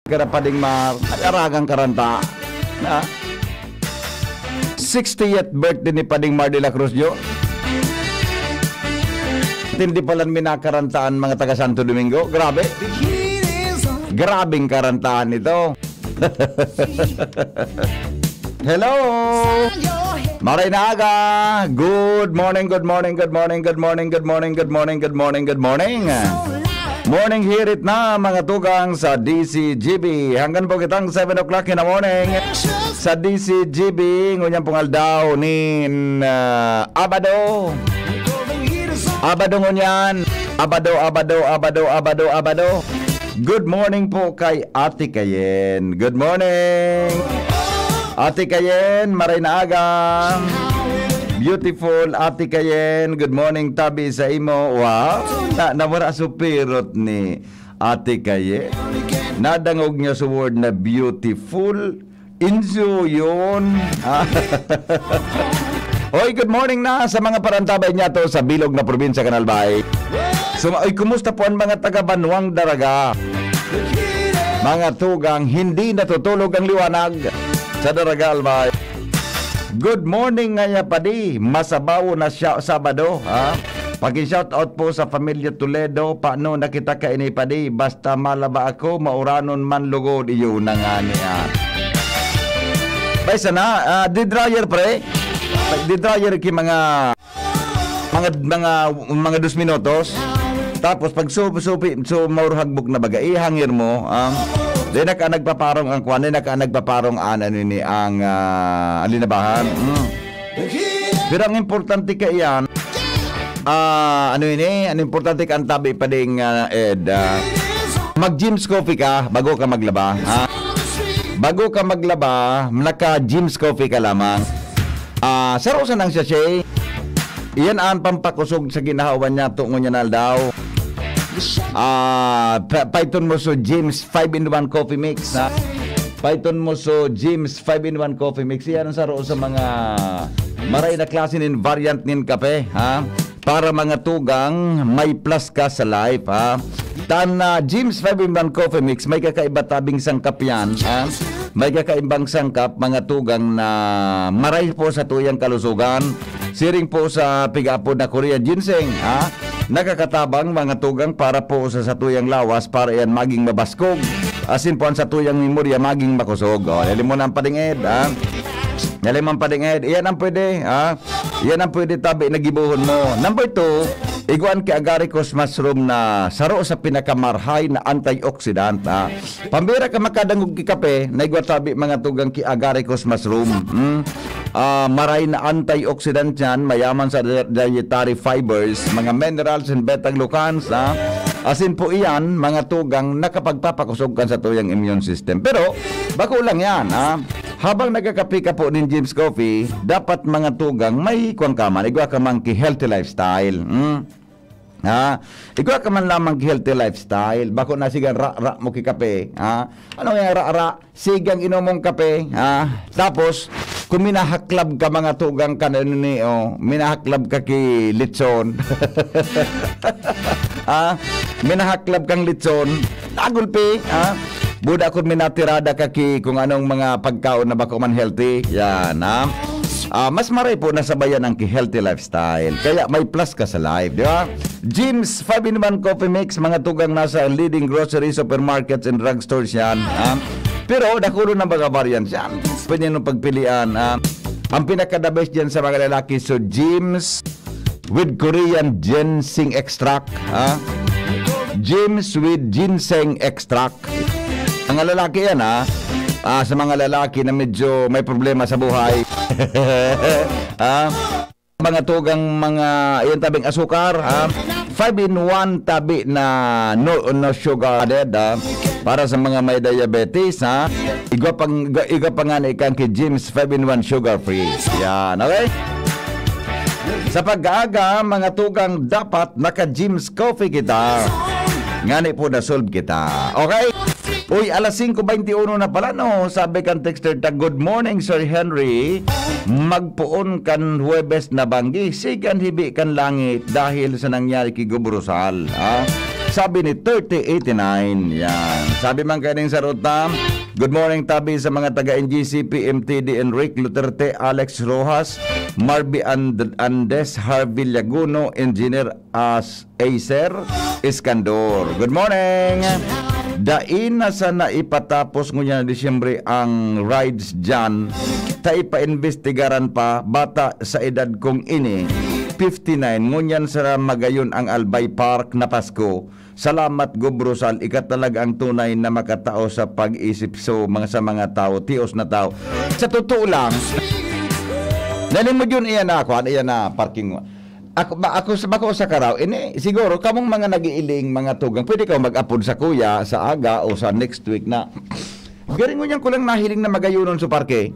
Gara pa ding mag-aragang karanta. Na? 60th birthday ni Pading Mar de la Cruz Jo. Hindi pala minakarantaan mga taga Santo Domingo. Grabe. Grabing karantaan ito. Hello. Maray na aga. Good morning, good morning, good morning, good morning, good morning, good morning, good morning, good morning. Morning hirit na mga tugang sa DCGB. Hanggang po kitang 7 o'clock in the morning sa DCGB. Ngunyang pungal daw ni Abado. Abado ngunyan. Abado. Good morning po kay Ate Kayen. Good morning. Ate Kayen, maray na aga. Beautiful Ate Kayen. Good morning tabi sa imo. Wow. Nawara supirot ni Ate Kayen. Nadangog niya sa word na beautiful. Inso yun. Hoy, good morning na sa mga parantabay niya to sa bilog na probinsya Canalbay. So, oy, kumusta po ang mga taga Banwang Daraga? Mga tugang hindi natutulog ang liwanag sa Daraga Albay. Good morning nga padi. Masabaw na siya Sabado, ha? Paki-shout out po sa pamilya Toledo. Paano nakita ka ini padi? Basta malaba ako, mauranon man lugod iyo na nga niya. Baysa na, di dryer pre. Di dryer ki mga 2 minutos. Tapos pag supi mauruhagbok na baga, ihangir mo. Di na ka nagpaparong ang kwan, di na ka nagpaparong ang alinabahan. Pero ang importante ka iyan, ang importante ka ang tabi pa ding mag-Jim's Coffee ka bago ka maglaba. Bago ka maglaba, naka-Jim's Coffee ka lamang. Sarosan ang sachet. Iyan ang pampakusog sa ginahawan niya tungo niya na daw. Python mo so Jim's 5-in-1 coffee mix. Python mo so Jim's 5-in-1 coffee mix. Iyan ang saro sa mga maray na klase nin variant nin kape, ha? Para mga tugang may plus ka sa life, ha? Jim's 5-in-1 coffee mix, may kakaiba tabing sangkap yan, ha? May kakaibang sangkap mga tugang na maray po sa tuyang kalusugan. Siring po sa pigapod na Korean ginseng, ha? Nakakatabang mga tugang para po sa tuyang lawas para yan maging mabaskog. Asin po ang sa tuyang memorya maging makusog. O, yalim mo ng padinged, ha? Yalim ang padinged. Iyan ang pwede, ha? Iyan ang pwede tabi na gibuhon mo. Number 2, iguan ki agaricus mushroom na saro sa pinakamarhay na antioxidant, ha? Pambira ka makadangog ki kape, na iguan tabi mga tugang ki agaricus mushroom. Maray na antioxidant yan, mayaman sa dietary fibers, mga minerals and beta-glucans, ha? Asin po iyan, mga tugang nakapagpapakusog ka sa tuyang immune system. Pero, bako lang yan, ha? Habang nagkakape ka po ng Jim's Coffee, dapat mga tugang may kuwang kaman, igwa ka man ki healthy lifestyle. Ha? Igwa ka man lamang ki healthy lifestyle. Bako na sigang ra mo ki kape. Ha? Ano yung ra sigang inomong kape. Ha? Tapos, kung minahaklab ka mga tugang ka na minahaklab ka ki litson. Ha? Minahaklab kang litson. Nagulpi. Ha? Buda kung minatirada ka ki kung anong mga pagkaon na bako man healthy. Yan, ha? Mas maray po nasabayan ang healthy lifestyle. Kaya may plus ka sa life, di ba? Jim's 5-in-1 coffee mix, mga tugang nasa leading grocery, supermarkets, and drugstores yan. Pero dakulo ng mga variants yan. Pwede nyo pagpilian. Ang pinaka-the best dyan sa mga lalaki, so Jim's with Korean ginseng extract. Jim's with ginseng extract. Ang lalaki yan, sa mga lalaki na medyo may problema sa buhay. Mga tugang mga yung tabing asukar, 5-in-1 tabi na no sugar added, para sa mga may diabetes, Iga pa nga na ikan ki Jim's 5-in-1 sugar free. Yan, okay? Sa pag-aaga, mga tugang dapat naka Jim's Coffee kita. Ngani po na solve kita. Okay? Uy, alas 5:21 na pala, no? Sabi kan texter ta, good morning, Sir Henry. Magpuon kan Huwebes na banggi. Sigan hibi kan langit dahil sa nangyari kay Gubrosal. Sabi ni 3089. Yan. Sabi man kaning sa ruta, good morning tabi sa mga taga-NGC, PMTD, Enrique Luterte, Alex Rojas, Marby Andes, Harvey Laguno, Engineer Acer Iskandor. Good morning. Dain na sana ipatapos ngunya na Disyembre ang rides dyan. Ta ipa-investigaran pa bata sa edad kong ini 59 ngunyan sa magayon ang Albay Park na Pasko. Salamat Gobrosal, ikat talaga ang tunay na makatao sa pag-isip sa mga tao, tios na tao. Sa totoo lang, nalimod yun iyan na ako, iyan na parking. Ako sa karaw, ini siguro kamong mga nagiiling mga tugang, pwede ka mag-upload sa kuya sa aga o sa next week na garing mo niyan ko lang nahiling na magayunon sa parke.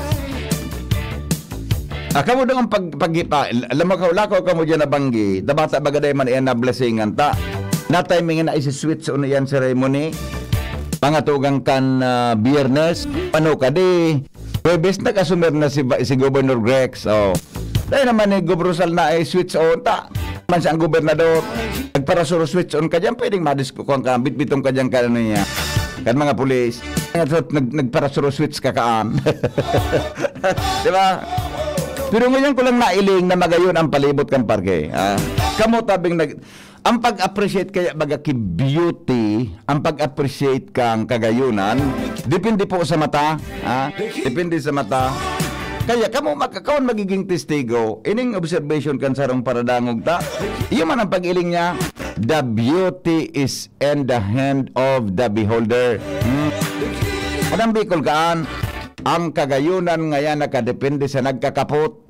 Kamo dong ang alam mo lakaw kamo dyan na banggi, dabata bagaday man iyan na blessingan ta. Na timing na isi-switch on iyan ceremony. Mga tugang kan Biyernes, ano ka di? Webes na kasumer na si Governor Grex. Oh. Dahil naman ni Gobrosal na ay switch on ta. Man siya ang gobernador. Nagparasuro switch on ka dyan, pwedeng madiskukuhan ka, bitbitong ka dyan ka ano niya. Kan mga pulis. Nagparasuro switch ka kaan. Diba? Pero ngayon ko lang nailing na magayon ang palibot kang parke. Kamo tabing ang pag-appreciate kaya baga ki beauty, ang pag-appreciate kang kagayunan, depende po sa mata. Depende sa mata. Kaya kamo makakaon magiging testigo, ining observation kan sarong paradangog ta. Iyo man ang pag-iling niya, the beauty is in the hand of the beholder. Anong bikol kaan? Ang kagayunan ngayon nakadepende sa nagkakapot.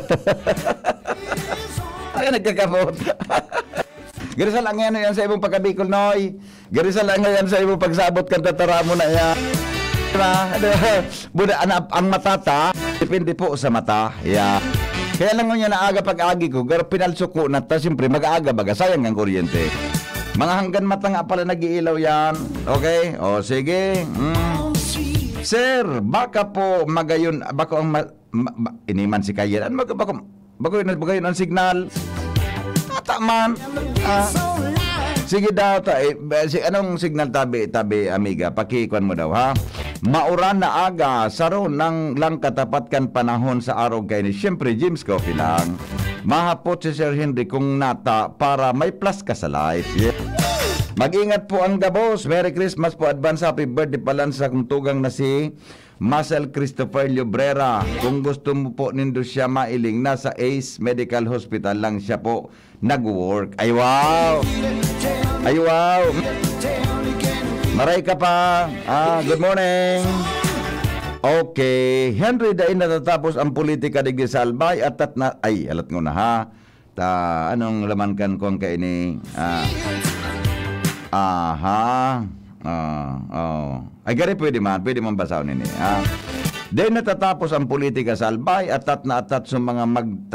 Ay, nagkakapot. Garisa lang yan sa ibong pagkabikol, Noy. Garisa lang yan sa ibong pagsabot kan tatara mo na yan. Buda, ang matata, depende po sa mata. Yeah. Kaya lang nga na aga pag-agi ko, pero pinalsuko na ta, siyempre mag-aaga baga, sayang ang kuryente. Mga hanggan mata nga pala nag-iilaw yan. Okay? O, sige. Sir, baka po magayon, baka ang iniman si Kayan. Baka yun ang signal. Tataman. Sige daw, anong signal tabi, amiga? Pakikuan mo daw, ha? Mauran na aga, saron ng lang katapat kan panahon sa araw kay ni siyempre James Coffee lang. Mahapot si Sir Henry kung nata para may plus ka sa life. Yeah. Mag-ingat po ang Dabos. Merry Christmas po, advance happy birthday pala sa kung tugang na si Marcel Christopher Llobrera. Kung gusto mo po nindo siya mailing, nasa Ace Medical Hospital lang siya po nag-work. Ay wow! Ay wow! Maray ka pa. Good morning. Okay. Henry, dahil natatapos ang politika di Salbay at na... Ay, alat ko na ha. Anong laman kan kong kaini? Ay, gari pwede man basaw nini. Dahil natatapos ang politika Salbay at na atat sa mga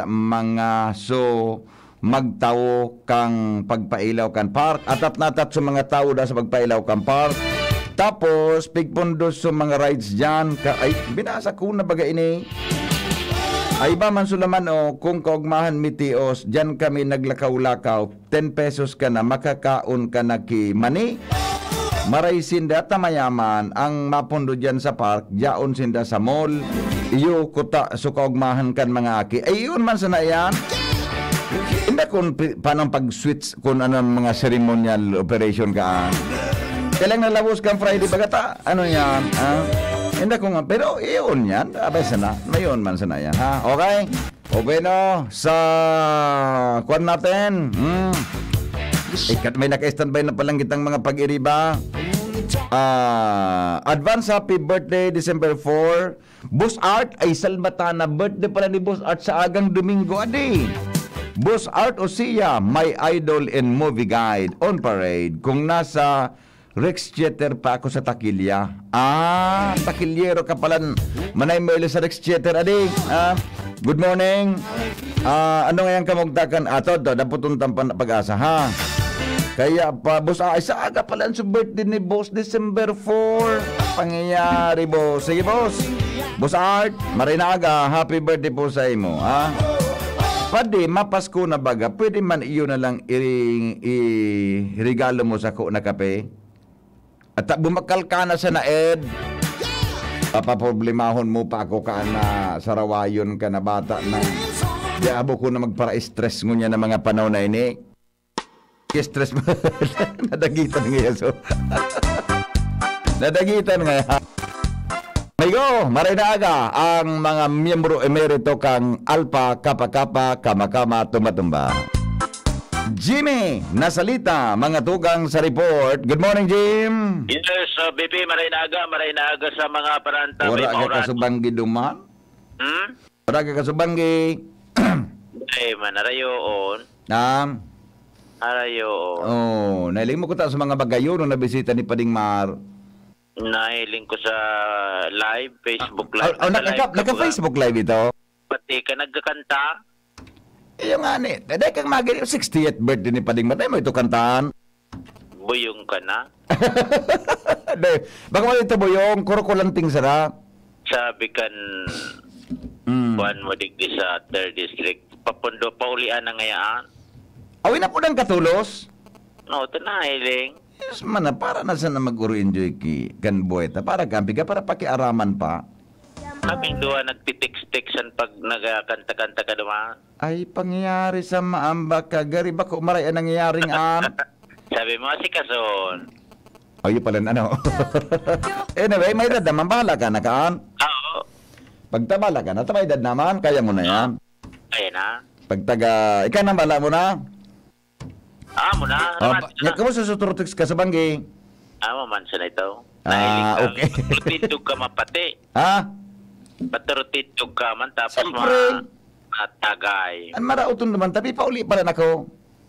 magtawo kang pagpailaw kan park atat natat sa mga tao da sa pagpailaw kang park tapos pigpundos sa mga rides dyan ay binasa ko na baga ini ay ba man sulaman kung kaugmahan mitios dyan kami naglakaw-lakaw 10 pesos ka na makakaon ka na ki mani maray sinda tamayaman ang mapundo dyan sa park dyaon sinda sa mall iyo kuta so kaugmahan kan mga aki ay yun man sana yan. Hindi kung paano pag-switch kung anong mga ceremonial operation ka. Kailang nalabos kang Friday bagata. Ano yan? Hindi ko nga. Pero iyon yan. Abay sana. Mayon man sana yan. Ha? Okay? Okay no. Sa kwan natin. May naka-standby na palang kitang mga pag-iriba. Advance happy birthday December 4. Boss Art ay salbatana. Birthday pala ni Boss Art sa agang Domingo. Adi. Boss Art Osia, my idol and movie guide on parade. Kung nasa Rex Theater pa ako sa Takilya. Takilyero ka pala. Manay mo sa Rex Theater, adi. Good morning. Ano ngayon kamugtakan? Todo, naputuntan pa na pag-asa, ha? Kaya pa, boss, sa aga pala sa birthday ni boss, December 4. Pangyayari, boss. Sige, boss. Boss Art, maray na aga. Happy birthday po sa imo, ha? Pwede, mapasko na baga, pwede man iyo na lang i-regalo mo sa ko na kape. At bumakal ka na sa naed. Papaproblemahon mo pa ako ka na sarawayon ka na bata na diabo ko na magpara-stress ngunya na mga panahon na ini. Stress mo. Nadagitan ngayon. So. Nadagitan ngayon. Amigo, maray na aga ang mga miyembro emerito kang Alpha Kappa Kappa Kama Kama Tumatumba. Jimmy, nasalita, mga tugang sa report. Good morning, Jim. Yes, BP, maray na aga sa mga paranta. Wala ka kasubanggi duman? Wala ka kasubanggi? Ay, manarayoon. Arayoon. Oh, nailing mo ko ta sa mga bagayo nung nabisita ni Pading Mar. Nahiling ko sa live, Facebook live. Naka-Facebook live ito? Pati ka nagkakanta? Yung nga ni, dahil kang magiging 60th birthday ni Pading Mar, mo ito kantaan. Buyong ka na? Baka mo ito buyong, kurukulanting sara. Sabi kan, buwan mo digdi sa 3rd District, papundo, paulian na ngayaan. Awin na po ng katulos? No, ito na, hiling. Yes, mana, para na sana mag-enjoy ki kanbueta. Para kampi ka, para pakiaraman pa. Kaming duwa nagtitext-textan pag nagkanta-kanta ka naman. Ay, pangyayari sa maamba ka. Gari ba ko maray ang nangyayaring Sabi mo, si Kason. Ay, pala na, ano. Anyway, may edad naman. Bahala ka na, kaan? Oo. Pag tabala ka na, tabay edad naman. Kaya mo na yan. Kaya na. Pag taga, ikaw na, bala mo na. Mo na. Kamusta sa Turtix ka sa banggi? Man sa na ito. Okay. Patutitog ka mapati. Patutitog ka man tapos matagay. An marauton naman, tapi pauli pala na ko.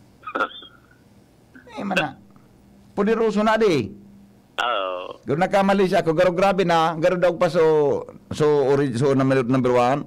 Mana. Puliroso na di. Oo. Garo nakamali siya ako, garo grabe na. Garo daw pa so number 1.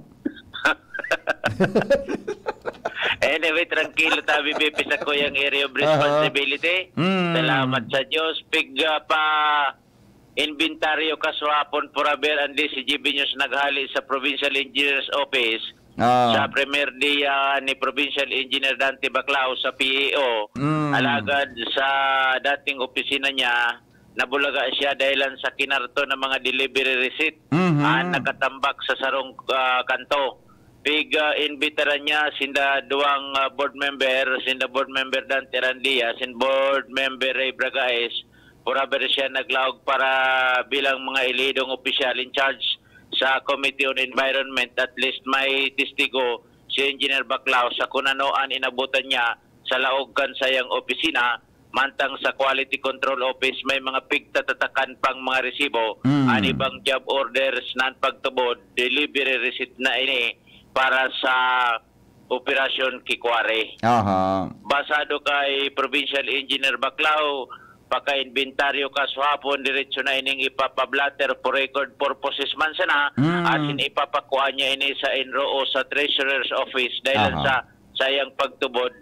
Anyway, tranquilo tabi BP sa kuyang area of responsibility. Salamat sa Diyos. Pa inventaryo kaswapon forever and si GB News naghali sa Provincial Engineer's Office. Sa premier day ni Provincial Engineer Dante Baclao sa PEO. Alagad sa dating opisina niya, nabulaga siya dahilan sa kinarto ng mga delivery receipt. Nakatambak sa sarong kanto. Imbitaran niya sinda duwang board member Dante Randia, sin board member Ray Bragaes, forever siya naglaog para bilang mga ilidong opisyal in charge sa Committee on Environment. At least may testigo si Engineer Baclao sa kunanoan inabutan niya sa laogan sayang opisina, mantang sa Quality Control Office may mga pigtatatakan pang mga resibo, anibang job orders nan pagtubod, delivery receipt na ini para sa Operasyon Kikware. Basado kay Provincial Engineer Baclao, pagka-inventaryo ka swapon, diretso na ining ipapablatter for record purposes man sana, asin ipapakuha niya ini sa enroo sa Treasurer's Office dahil sa sayang pagtubod.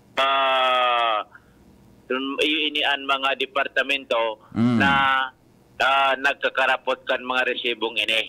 Inian mga departamento na nagkakarapot kan mga resibong ini.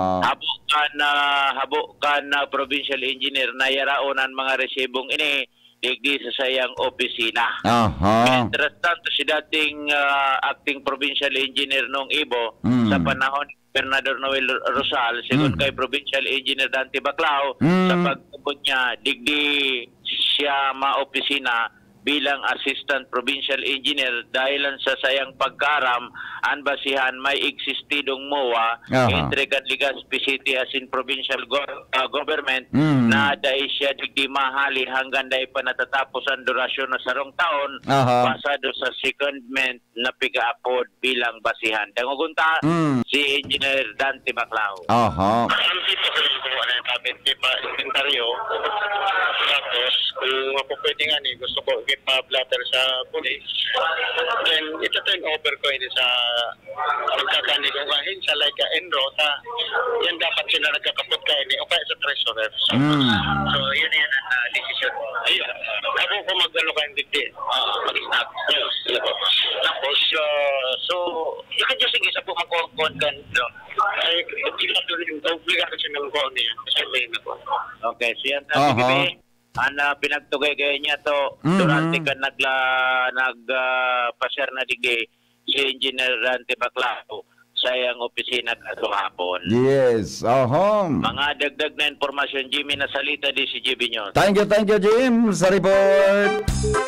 Habo kan provincial engineer na yaraonan mga resibong ini digdi sa sayang opisina. Mientras tanto si dating acting provincial engineer nung Ibo sa panahon ni Bernardo Noel Rosal, sigon kay provincial engineer Dante Baclao, sa pagtubod niya digdi siya ma-opisina bilang assistant provincial engineer dahilan sa sayang pagkaram ang basihan may existidong MOA Intrigan Legazpi City as in provincial government na dahil siya di mahali hanggang dahil pa natatapos ang durasyon na sarong taon basado sa secondment na piga-apod bilang basihan. Dangugunta si Engineer Dante Baclao. Dito sa kuha na yung tabit, di pa inventaryo. Tapos, kung ako pwede nga ni, gusto ko ipa-blatter sa police. Then, ita-turn over ko ini sa nagkakanigungahin sa Laika Enro. Yan dapat sila nagkakapot ka ini o kaya sa treasurer. So, yun yan ang decision. Ayun. Ako kung mag-ano ka hindi din. Mag-snap. Tapos, so, ikan dyan sige sa po mag-con ka. Ay, hindi ka doon yung obligado siya ng con niya. Kasi may na po. Okay, siyan tayo, ana pinagtugay kayo niya to durante ka nagpasyar na dige si Engineer Dante Baclao sa iyang opisina hapon. Yes. Mga dagdag na informasyon, Jimmy Nasalita di si GB News. Thank you, Jim, sa report.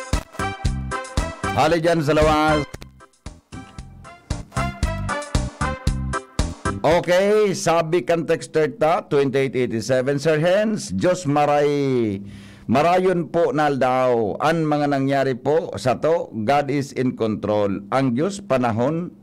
Hali dyan sa lawas. Okay, sabi kan texter ta, 2887, Sir Hens, Diyos marayon po na daw ang mga nangyari po sa to, God is in control. Ang Diyos panahon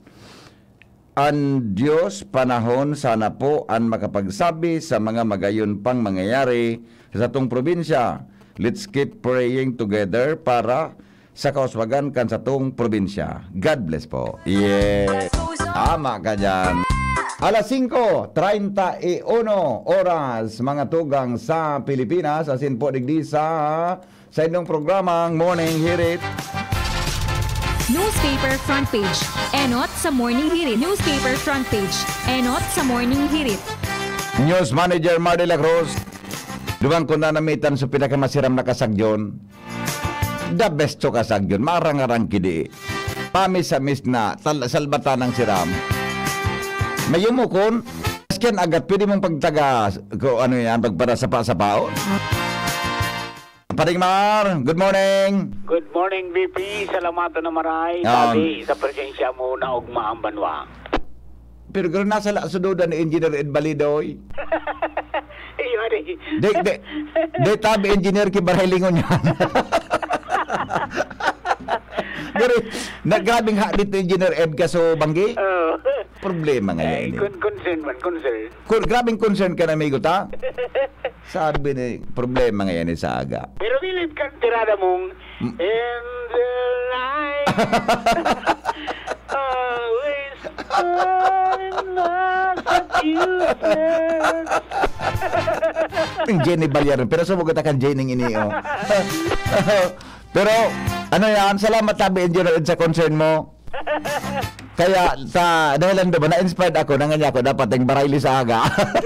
sana po ang makapagsabi sa mga magayon pang mangyayari sa tong probinsya. Let's keep praying together para sa kauswagan kan sa tong probinsya. God bless po. Yeah. Tama ka dyan. Alas 5:31 oras mga tugang sa Pilipinas. Asin po digdi sa inyong programang Morning Hirit. Newspaper front page. Enot sa Morning Hirit. Newspaper front page. Enot sa Morning Hirit. News Manager Mardela Cruz. Duman ko na namitan sa pinakamasiram na kasagyon. The best to kasagyon. Marang-arang kidi. Pamis-amis na. Salbatan ng siram. Mayumo kon. Asken agad. Pwede mong pagtaga. Ano yan? Pagpara sa pa-sao. Paring Mar, good morning. Good morning, BP. Salamat na maray. Sabi, sa presensya mo na ugma ang banwa. Pero gano'n nasa sududan ni Engineer Ed Balidoy. De tabi engineer kibarhilingon yan. Nagrabing hadit ni Engineer Ed kaso banggi? Problema nga yan. Concern. Grabing concern ka na may guta? Sabi ni, problema nga yan sa aga. Pero bilit kang tirada mong, in the light, always Jenny Balyaran. Pero sumugot kan Jenny ini oh. Pero ano yan, salamat tabi Engineer Ed sa concern mo. Kaya sa dahilan ba na-inspired ako nanganya ko dapat ang barayli sa aga.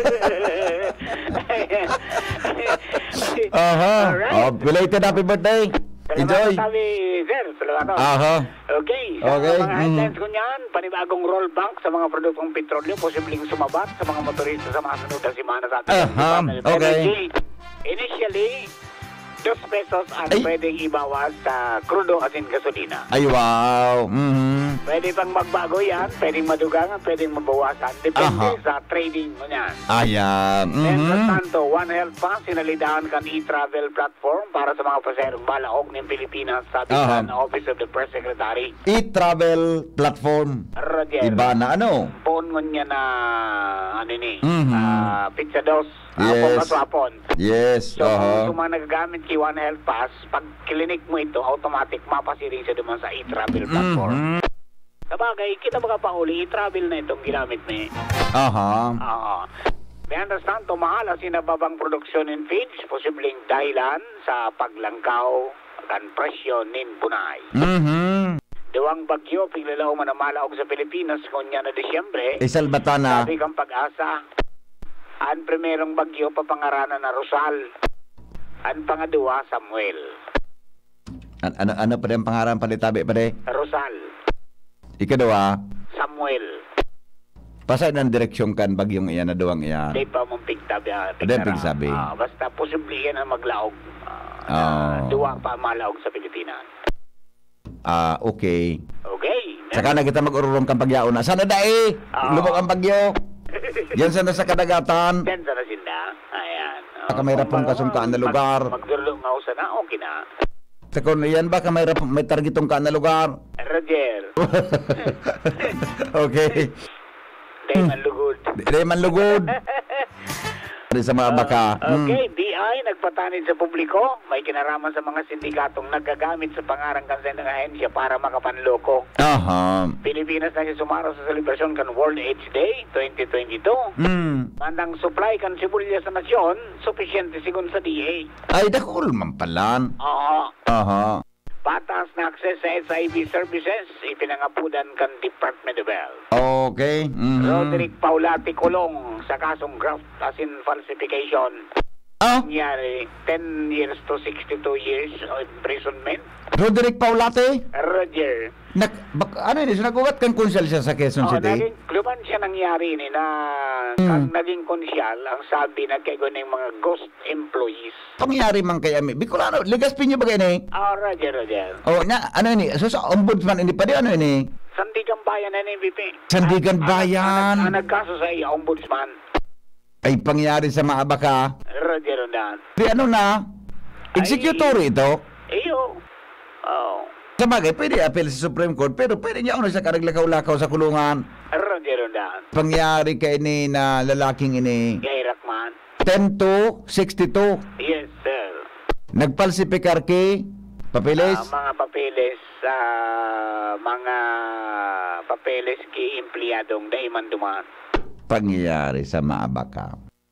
Belated happy birthday. Enjoy. Sabi, sir, salamat. Okay. Okay. Mga headlines ko niyan, panibagong rollback sa mga produktong petrolyo, posibleng sumabat sa mga motorista sa mga sunod na simana sa ating okay. Initially, 2 pesos ang pwedeng ibawas sa crudo asin gasolina. Ay, wow. Pwede pang magbago yan, pwedeng madugangan, pwedeng mabawasan. Depende sa trading mo yan. Ayan. Tanto, One Health pa, sinalidahan kan e-travel platform para sa mga paserong balaog ng Pilipinas, sabi ng Office of the Press Secretary. E-travel platform. Roger. Iba na ano? Phone mo niya na, pizza dos. Yes. Yes. So, kung nagagamit kay One Health Pass, pag klinik mo ito, automatic mapasiring siya duman sa e-travel platform. Sabagay, kita makapauli, e-travel na itong ginamit ni. May understand, tumahala sinababang produksyon in feeds, posibleng dahilan sa paglangkaw kan presyo nin bunay. Duwang bagyo, piglalaw manamalaog sa Pilipinas kunya na Disyembre. Isalbatana. Sabi kang pag-asa. Ang primerong bagyo papangaranan na Rosal. Ang pangadua, Samuel. Ano pa rin ang pangaran palitabi pa rin? Rosal. Ikadua? Samuel. Pasay ng direksyon kan bagyong iyan na duwang iyan? Hindi pa mong pigtabi. Pigsabi. Basta posible yan ang maglaog. Duwa pa malaog sa Pilipinas. Okay. Okay. Saka na kita mag-ururong kang pagyaon na. Sana dae! Lumok ang bagyo. Yan sana sa kadagatan. Yan sana sila. Ayan. Kamay rapong kasungkaan na lugar. Magdurulong nga usa na, okay na. Takon yan ba kamay rapong may targetong kaan na lugar? Roger. Okay. Dayman lugod. Sa mga baka. Okay, BI nagpatanid sa publiko. May kinaraman sa mga sindikatong nagagamit sa pangarang kansen ng ahensya para makapanloko. Pilipinas na siya sumaro sa selebrasyon kan World AIDS Day 2022. Mandang supply kan sibulya sa nasyon, sufficiente sigun sa DA. Ay, dakol man palan. Patas na access sa SIB services, ipinangapudan kan Department of Health. Okay. Roderick Paulati kulong sa kasong graft asin falsification. Nangyari 10 years to 62 years of imprisonment. Roderick Paulate? Roger. Ano yun? Nagugat kang konsyal siya sa Quezon City? Kluban siya nangyari ni na kang naging konsyal, ang sabi na kay ng mga ghost employees. Pangyari man kay Ami. Bicolano, Legazpi niyo ba kayo ni? Roger. Ano yun? So sa ombudsman, hindi pa di ano yun? Sandigan Bayan na ni VP. Sandigan Bayan. Ang nagkaso sa iya, ombudsman. Ay pangyari sa Maabaka. Roger na. Di ano na? Executory ito? Iyo. Sa bagay, pwede apel sa Supreme Court, pero pwede niya ano sa karaglakaw-lakaw sa kulungan. Roger na. Pangyari kay ni na lalaking ini. Gay Rakman. 10 to 62. Yes, sir. Nagpalsipikar kay papeles. Mga papeles ki empleyadong daiman duman. Pangyayari sa Maabaka.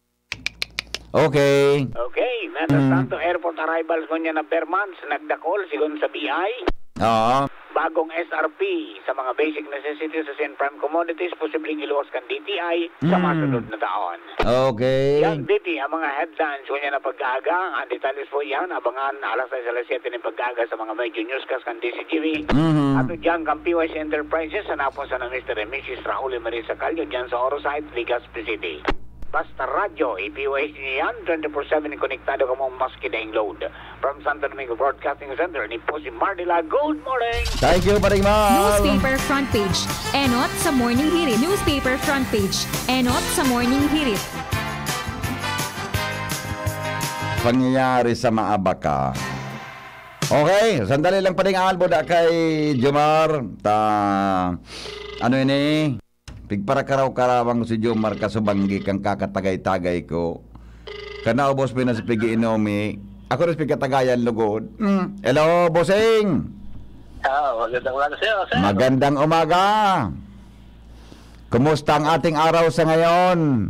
Okay. Nasa Santo Airport arrivals ko niya na per months, nagdakol sigon sa BI. Oo. Bagong SRP sa mga basic necessities sa prime commodities, posibleng iluwas kan DTI sa masunod na taon. Okay. Yan, DT, ang mga headlines ko niya na pag-aga. Ang details po yan, abangan alas 6:07 ng pag-aga sa mga medyo newscast kan DCTV. At dyan kang PYC Enterprises, hanapon sa ng Mr. and Mrs. Raul Marisa Calio, dyan sa Orosite, Legazpi City. Basta radyo, i-PYC niya yan, 24/7 konektado ka mo maski daing load. From Santo Domingo Broadcasting Center, ni po si Mardila. Good morning! Thank you, Paring Mal. Newspaper front page. Enot sa morning hirit. Newspaper front page. Enot sa morning hirit. Pangyayari sa Maabaka. Okay, sandali lang Paring Albo da kay Jomar. Ano yun eh? Pigpara karaw-karawang si Jomar kasubanggi kang kakatagay-tagay ko. Kanao boss pinas pigi inomi. Ako rin pigkatagayan lugod. Hello, bossing. Magandang umaga sa'yo, sir. Magandang umaga. Kumusta ang ating araw sa ngayon?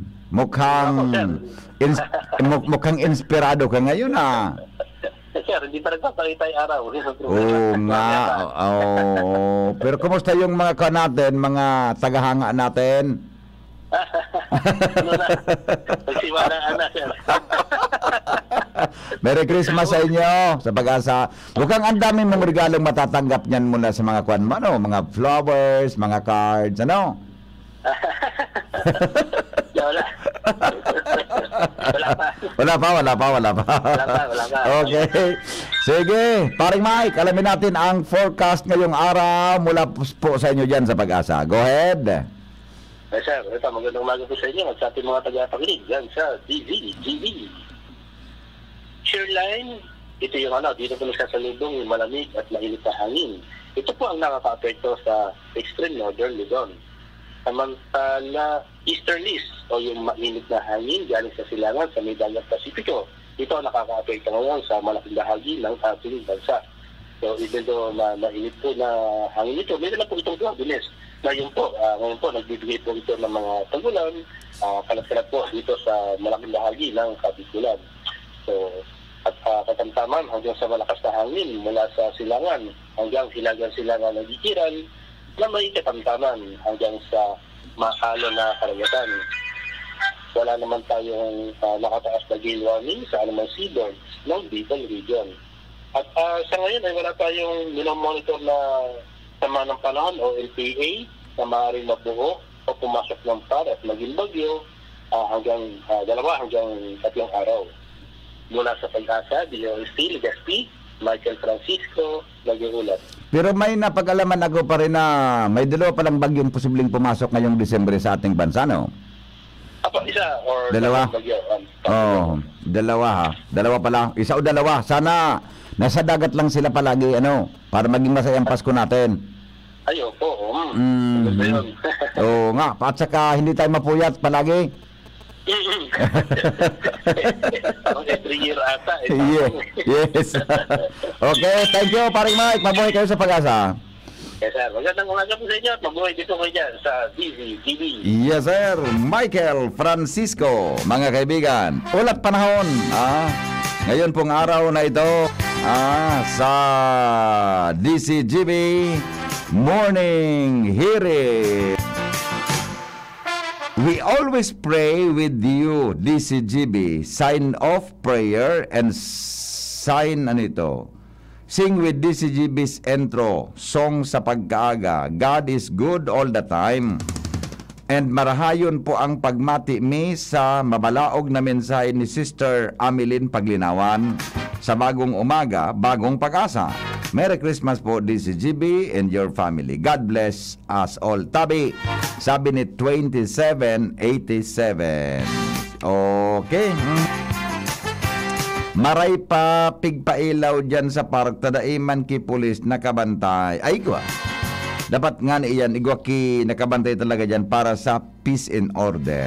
Mukhang inspirado ka ngayon Sir, hindi pa nagpapakita yung araw. Oo nga. Pero kumusta yung mga natin, mga tagahanga natin? Nagsimanaan na, sir. Merry Christmas sa inyo, sa Pag-asa. Mukhang ang dami mong regalong matatanggap niyan mula sa mga kwan mo, no? Mga flowers, mga cards, ano? Wala pa. Okay. Sige, Paring Mike, alamin natin ang forecast ngayong araw mula po sa inyo dyan sa Pag-asa. Go ahead. Sir, ito, magandang umaga po sa inyo at sa ating mga tagapakinig dyan sa DZGB. Shoreline, ito yung dito po nagsasalubong yung malamig at mainit na hangin. Ito po ang nakaka-apekto sa extreme northern Luzon. Samantala, easterlies o yung mainit na hangin galing sa silangan sa may dagat Pasipiko. Ito ang nakaka-apekto ngayon sa malaking bahagi ng ating bansa. So, even though mainit po na hangin ito, meron na po itong turbulence. Ngayon po, nagbibigay po ito ng mga tagulan, kalat-kalat po dito sa malaking bahagi ng Kabikulan. So, at katamtaman hanggang sa malakas na hangin mula sa silangan hanggang hilagang-silangan ng Gikiran, na may katamtaman hanggang sa mahalo na karagatan. Wala naman tayong nakataas na gale warning sa anumang seaboard ng Bicol region. At sa ngayon ay wala tayong minomonitor na sama ng panahon o LPA na maaaring mabuo o pumasok ng par at maging bagyo hanggang 2 hanggang 3 araw. Mula sa Pag-asa, DOST, Legazpi, Michael Francisco, nag-uulat. Pero may napag-alaman ako pa rin na may 2 palang bagyong posibleng pumasok ngayong Disyembre sa ating bansa, no? Isa or 2? bagyo? 2 ha. 2 pala. 1 o 2. Sana nasa dagat lang sila palagi, para maging masayang Pasko natin. Opo. Oo nga. At saka hindi tayo mapuyat palagi. Every year ata. Yes. Okay, thank you, Paring Mike. Mabuhay kayo sa Pag-asa. Yes, sir. Magandang umaga po sa inyo at mabuhay dito kayo dyan sa DZTV. Yes, sir. Michael Francisco, mga kaibigan. Ulat panahon. Ngayon pong araw na ito, sa DCGB Morning Hearing. We always pray with you, DCGB. Sign off prayer and sign sing with DCGB's intro, song sa pagkaaga. God is good all the time. And marahayon po ang pagmati mi sa mabalaog na mensahe ni Sister Ameline Paglinawan sa bagong umaga, bagong pag-asa. Merry Christmas po DCGB and your family. God bless us all. Tabi, sabi ni 2787. Okay. Maray pa pigpailaw dyan sa park, tadaiman ki pulis nakabantay. Ay ko. Dapat nga iyan, igwa ki nakabantay talaga dyan para sa peace and order.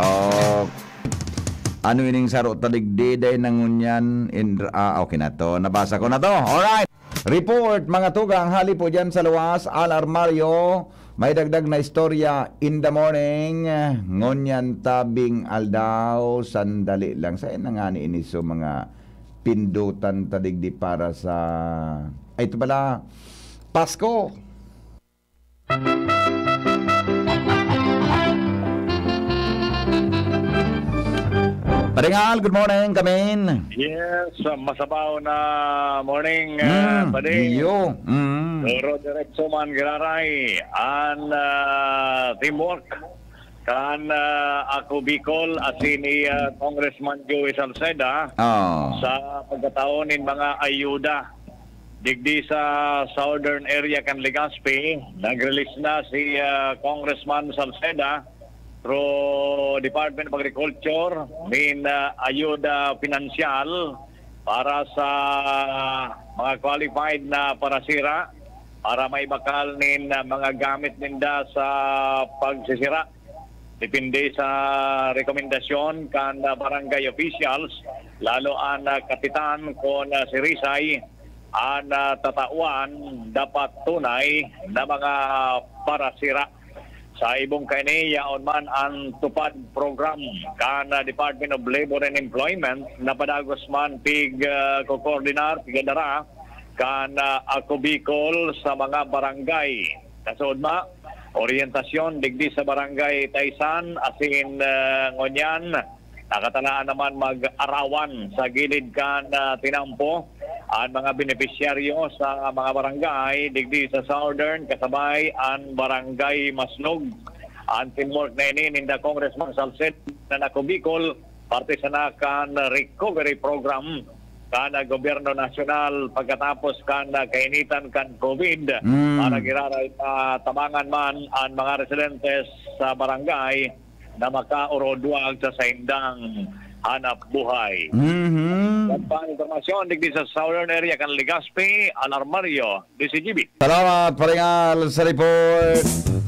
Ano ining saro taligdiday nangunyan okay na to, nabasa ko na to. Alright. Report mga tugang, hali po dyan sa luwas, Alarmario. May dagdag na istorya in the morning. Ngunyan tabing aldaw, sandali lang. Saan na nga ni iniso mga pindutan tadigdi para sa... Ay, ito pala, Pasko. Paringal, good morning, Kamin. Yes, masabaw na morning, Pading. Iyo. Doro diretso man giraray an teamwork kan ako Bicol asin ni Congressman Joey Salceda sa pagkataonin mga ayuda digdi sa southern area kan Legazpi. Nag-release na si Congressman Salceda through Department of Agriculture min ayuda pinansyal para sa mga qualified na parasira para may bakal nin mga gamit ninda sa pagsisira. Depende sa rekomendasyon kan barangay officials, lalo ang kapitan kon si Rizay, ang tatawan dapat tunay na mga parasira. Sa ibong kaini, yaon man ang tupad program kan Department of Labor and Employment na padagos man pig koordinar, pigadara kan ako Bicol sa mga barangay. Kasood ma, orientasyon digdi sa barangay Taysan, asin ngonyan, nakatalaan naman mag-arawan sa gilid kan tinampo ang mga benepisyaryo sa mga barangay digdi sa southern kasabay ang barangay Masnog. Ang teamwork na ini ninda Congressman Salced na ako Bicol parte sa nakan recovery program kan gobyerno nasyonal pagkatapos kan kainitan kan COVID para giraray tabangan man ang mga residentes sa barangay na makaurodwag sa saindang hanap buhay. At pa informasyon digdi sa southern area kan Legazpi, Alarmario, DCGB. Salamat paringal sa report.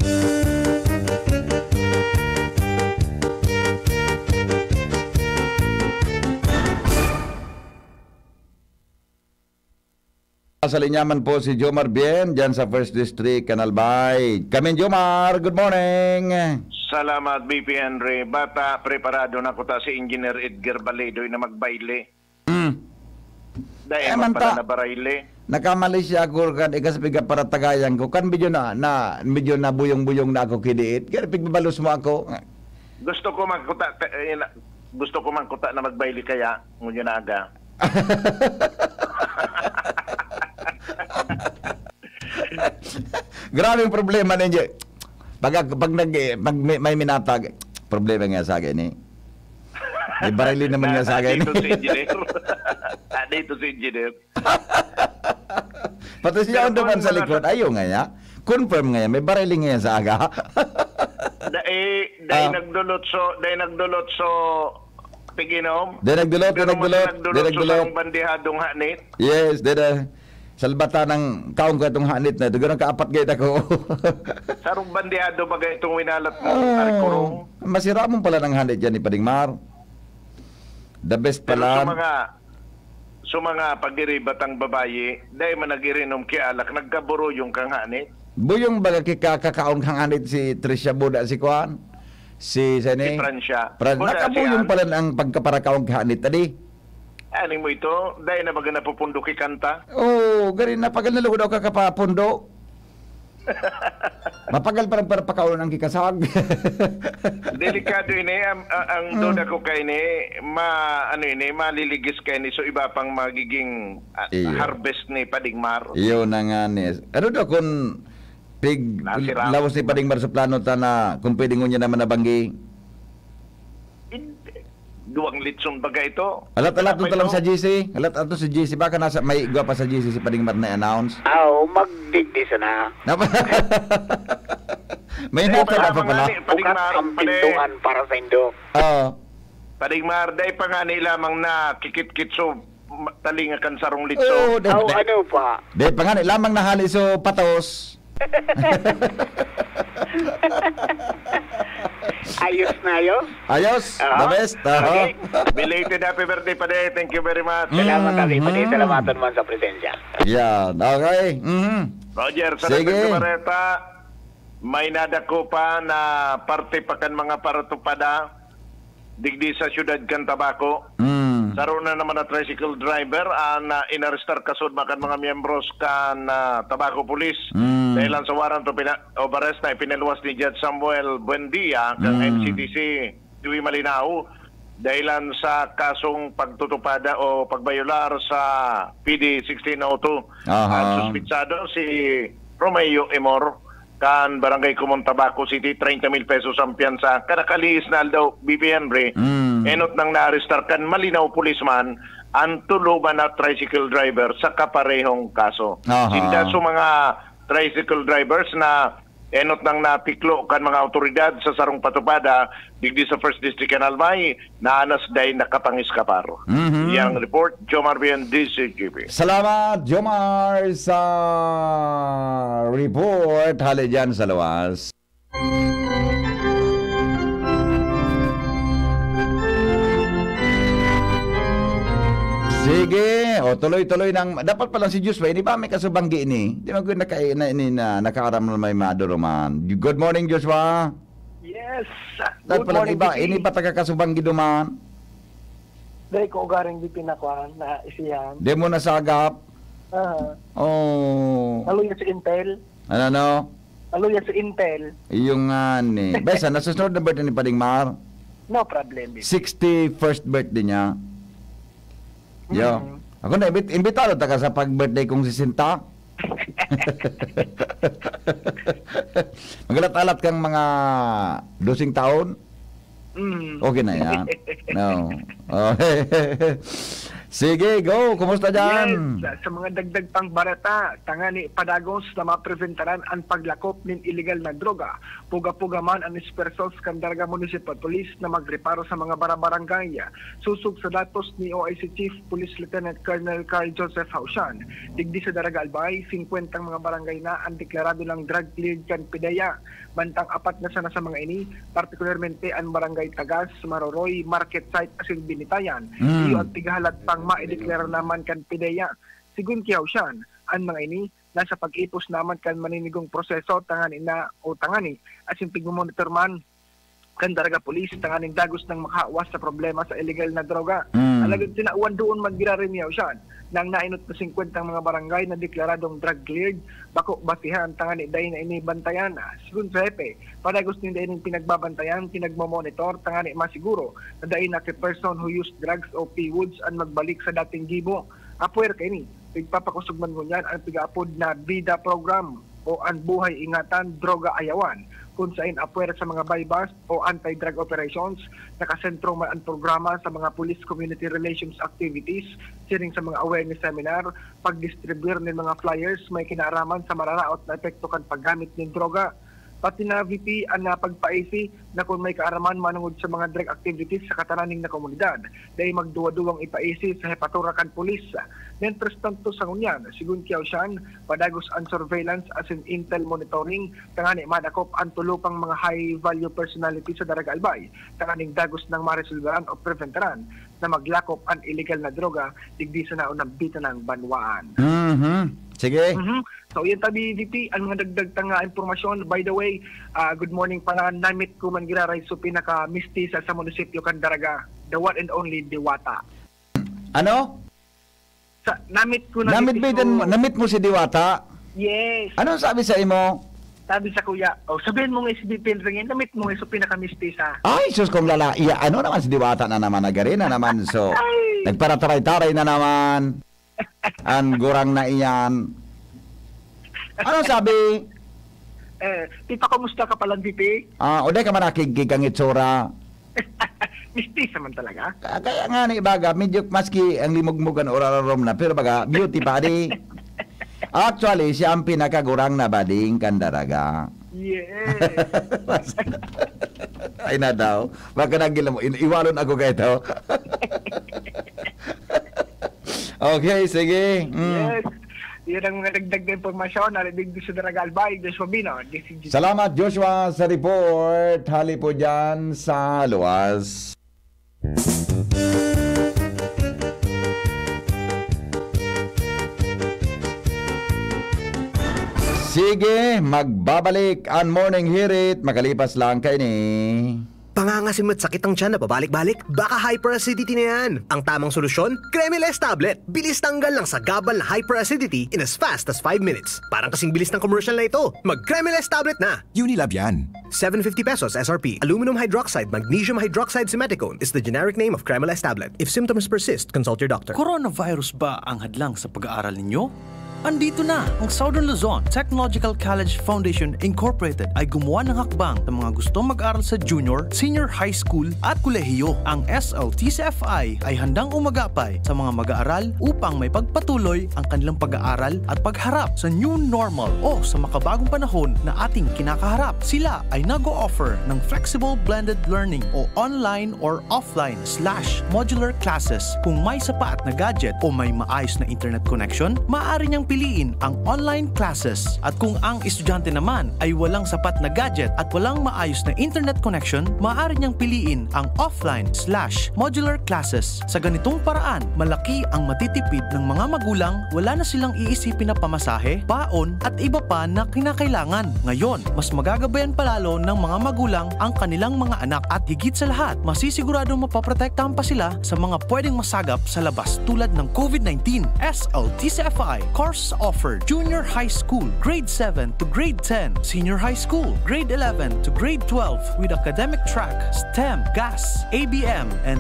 Sa linyaman po si Jomar Bien dyan sa First District, Canalbay. Kami Jomar, good morning. Salamat BP Henry. Bata, preparado na ko ta si Engineer Edgar Baledoy na magbaile. Dahil pala na baraile. Nakamali siya ako kan ikasabiga para tagayan ko. Kan medyo na buyong-buyong na ako kidiit. Kaya pigbabalos mo ako. Gusto ko mangkuta na magbaile kaya ngunyo na aga. Grabe yung problema ninyo. Pag may minatag, problema nga sa akin eh. May barili naman nga sa akin. Dito si engineer. Pati siya ang duman sa likod. Ayaw nga niya. Confirm nga yan. May barili nga yan sa aga. Dahil nagdulot so piginom. Dahil nagdulot. Sa bandihadong hanit. Yes, dahil salbata ng kaong ko itong hanit na ito. Ganun kaapat gayet ako. Sarong bandihado ba itong winalat mo? Masira mo pala ng hanit yan ni Padingmar. The best pala. So mga pagiribatang babayi, dahil man nag-irinom kialak, nagkaburo yung kang hanit. Buyong baga kakaon kang hanit si Tricia Buda, si Kuan? Si Francia. Nakabuyong pala ang pagkaparakaon kang hanit, tadi. Ano mo ito? Dahil na baga napupundo ki kanta? Oo, ganin na pag naluhod ako kakapapundo. Mapagal pa rin para pakaulan ang kikasag. Delikado ini ang duda ko kay ni maliligis kay ni so iba pang magiging harvest ni Padigmar. Iyo na nga ni. Ano daw kung lawas ni Padigmar sa plano ta na kung pwedeng niya naman nabanggi? Duwang litson baga ito. Alat-alat to lang sa GC. Alat-alat to sa GC. Baka nasa may igwa pa sa GC si Padigmar na announce. Magdigdi sana. May nota na pa pala. Bukas ang pintuan para sa Indo. Padigmar, day pa nga nilamang na kikit-kit so talingakan sarong litso. Ano pa? Day pa nga nilamang nahali so patos. Ayos na ayos? Ayos, the best. Okay. Belated happy birthday pa day. Thank you very much. Salamat kami pa din. Salamatan man sa presensya. Yan, okay. Roger, sa Bareta, may nadako pa na parte pa kan mga paratupada digdi sa syudad kan Tabaco. Saro na naman na tricycle driver na inarestar kasod makan mga miyembros kan Tabaco Police. Dahil sa warrant of arrest na ipinaluwas ni Judge Samuel Buendia ng MCTC Dewey Malinao dahilan sa kasong pagtutupada o pagbayular sa PD 1602. Ang suspitsado si Romeo Emor kan Barangay Kumon Tabaco City, 30,000 pesos ang piyansa. Kanakaliis na daw BP Henry. Enot nang na-arrestar kan Malinaw policeman ang tuluban na tricycle driver sa kaparehong kaso. Sinda sa mga tricycle drivers na enot nang napiklo kan mga autoridad sa sarong patupada digdi sa 1st District Canalmay na anas day nakapangiskapar. Yang report, Jomar Bien, DCGP. Salamat, Jomar, sa report. Hali dyan sa lawas. Sige, tuloy-tuloy nang dapat pala si Diyos ba? Hindi ba may kasubanggi ini? Di ba ko nakaaram na may maduruman? Good morning, Joshua. Yes. Good morning, iba. Ini ba taga-kasubanggi duman? Dahil ko garing di pinakuan na isiyan. Di mo nasagap? Aluya sa Intel. Ano? Aluya sa Intel. Yung nga ni. Besa, nasusunod na birthday ni Padigmar? No problem. 61st birthday niya. Yo. Ako na imbitado ta ka sa pag-birthday kong si Sinta. Magalat-alat kang mga 12 taon. Okay na yan. No. Sige, go. Kumusta dyan? Yes, sa mga dagdag pang barata, tangani padagos na mapreventaran ang paglakop ng illegal na droga. Puga-puga man ang dispersos kan Daraga Municipal Police na magreparo sa mga barabarangay. Susug sa datos ni OIC Chief Police Lieutenant Colonel Carl Joseph Hausian. Digdi sa Daraga Albay, 50 mga barangay na ang deklarado ng drug cleared kan Pidaya. Bantang 4 na sana sa mga ini, partikularmente ang barangay Tagas, Maroroy, Market Site, Asil Binitayan. Iyo ang tigahalat pang maideklara naman kan Pidaya. Sigun kiyaw siyan, ang mga ini nasa pag-ipos naman kan maninigong proseso tangani asin pigmomonitor man kan Daraga Police tanganing dagos ng makahawas sa problema sa illegal na droga. Alagad sinauan doon magirarin niyaw siyan nang nainot na 50 mga barangay na deklaradong drug cleared bako batihan tangani day na inibantayan. Sigun sa hepe, padagos ni day ning pinagbabantayan, pinagmomonitor tangani masiguro na day na kay person who used drugs o P-Woods ang magbalik sa dating gibo. Apuer kay ni, pigpapakusugman mo niyan ang pigaapod na BIDA program o ang buhay ingatan, droga ayawan. Kung saan apuer sa mga buy-bust o anti-drug operations, nakasentro man ang programa sa mga police community relations activities, siring sa mga awareness seminar, pag-distribute ng mga flyers, may kinaraman sa mararaot na epekto kan paggamit ng droga. Pati na VP ang pagpaisi na kung may kaaraman manungod sa mga drug activities sa katananing na komunidad, dahil magduwa-duwang ipaisi sa hepaturakan pulis. Mientras tanto sa ngunyan, sigun kiyaw siyan, padagos ang surveillance as in intel monitoring, tangani madakop ang tulupang mga high-value personality sa Daraga Albay, tanganing dagos ng maresolveran o preventaran na maglakop ang illegal na droga, digdi sa naunang bita ng banwaan. Sige. So yan tabi VP, ang mga dagdag tanga impormasyon. By the way, good morning pa nga namit ko man giraray so pinaka-misti sa munisipyo kan Daraga, the one and only Diwata. Ano? Namit ko namit mo si Diwata? Yes. Anong sabi sa imo? Sabi sa kuya, sabihin mo nga si Dipil ringin, damit mo nga so pinakamistisa. Ay, sus kong lalaki. Ano naman si Diwata na naman nagari na naman. So, nagparataray-taray na naman. Ang gurang na iyan. Ano sabi? Tita, kumusta ka palang, Dipi? Uday ka man nakikig ang itsura. Mistisa man talaga. Kaya nga ni baga, medyo maski ang limugmugan orarom na, pero baga, beauty pa di. Actually, siya ang pinakagurang na bading kandaraga. Yes. Ay na daw. Baka nagila mo. Iwalon ako kayo ito. Okay, sige. Yes. Yan ang mga dagdag na impormasyon. Narinig sa Daraga Albay. Joshua Bino. Salamat, Joshua, sa report. Hali po dyan sa luwas. Sige, magbabalik ang morning hirit. Makalipas lang kayo ni. Pangangasim at sakit ang tiyan na pabalik-balik? Baka hyperacidity na yan. Ang tamang solusyon? Cremeles tablet. Bilis tanggal lang sa gabal na hyperacidity in as fast as 5 minutes. Parang kasing bilis ng commercial na ito. Mag-Cremeles tablet na. Unilab yan. 750 pesos SRP. Aluminum hydroxide, magnesium hydroxide simeticone is the generic name of Cremeles tablet. If symptoms persist, consult your doctor. Coronavirus ba ang hadlang sa pag-aaral ninyo? Andito na ang Southern Luzon Technological College Foundation Incorporated ay gumawa ng hakbang sa mga gustong mag-aral sa junior, senior high school at kolehiyo. Ang SLTCFI ay handang umagapay sa mga mag-aaral upang may pagpatuloy ang kanilang pag-aaral at pagharap sa new normal o sa makabagong panahon na ating kinakaharap. Sila ay nag-o-offer ng flexible blended learning o online or offline/modular classes. Kung may sapat na gadget o may maayos na internet connection, maaari niyang piliin ang online classes. At kung ang estudyante naman ay walang sapat na gadget at walang maayos na internet connection, maaari niyang piliin ang offline/modular classes. Sa ganitong paraan, malaki ang matitipid ng mga magulang, wala na silang iisipin na pamasahe, baon at iba pa na kinakailangan. Ngayon, mas magagabayan palalo ng mga magulang ang kanilang mga anak at higit sa lahat, masisiguradong mapaprotektahan pa sila sa mga pwedeng masagap sa labas tulad ng COVID-19. SLTCFI course offered junior high school, grade 7 to grade 10, senior high school, grade 11 to grade 12 with academic track, STEM, GAS, ABM, and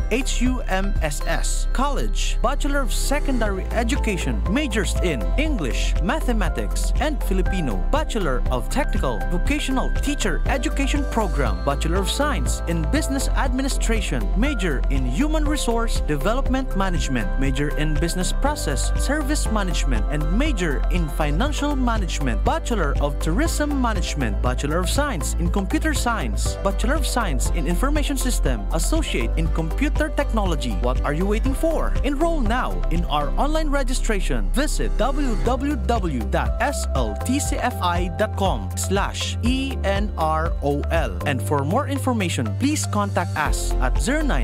HUMSS. College, Bachelor of Secondary Education, majors in English, Mathematics, and Filipino. Bachelor of Technical Vocational Teacher Education Program, Bachelor of Science in Business Administration, major in Human Resource Development Management, major in Business Process Service Management, and major in Financial Management, Bachelor of Tourism Management, Bachelor of Science in Computer Science, Bachelor of Science in Information System, Associate in Computer Technology. What are you waiting for? Enroll now in our online registration. Visit www.sltcfi.com/ENROL. And for more information, please contact us at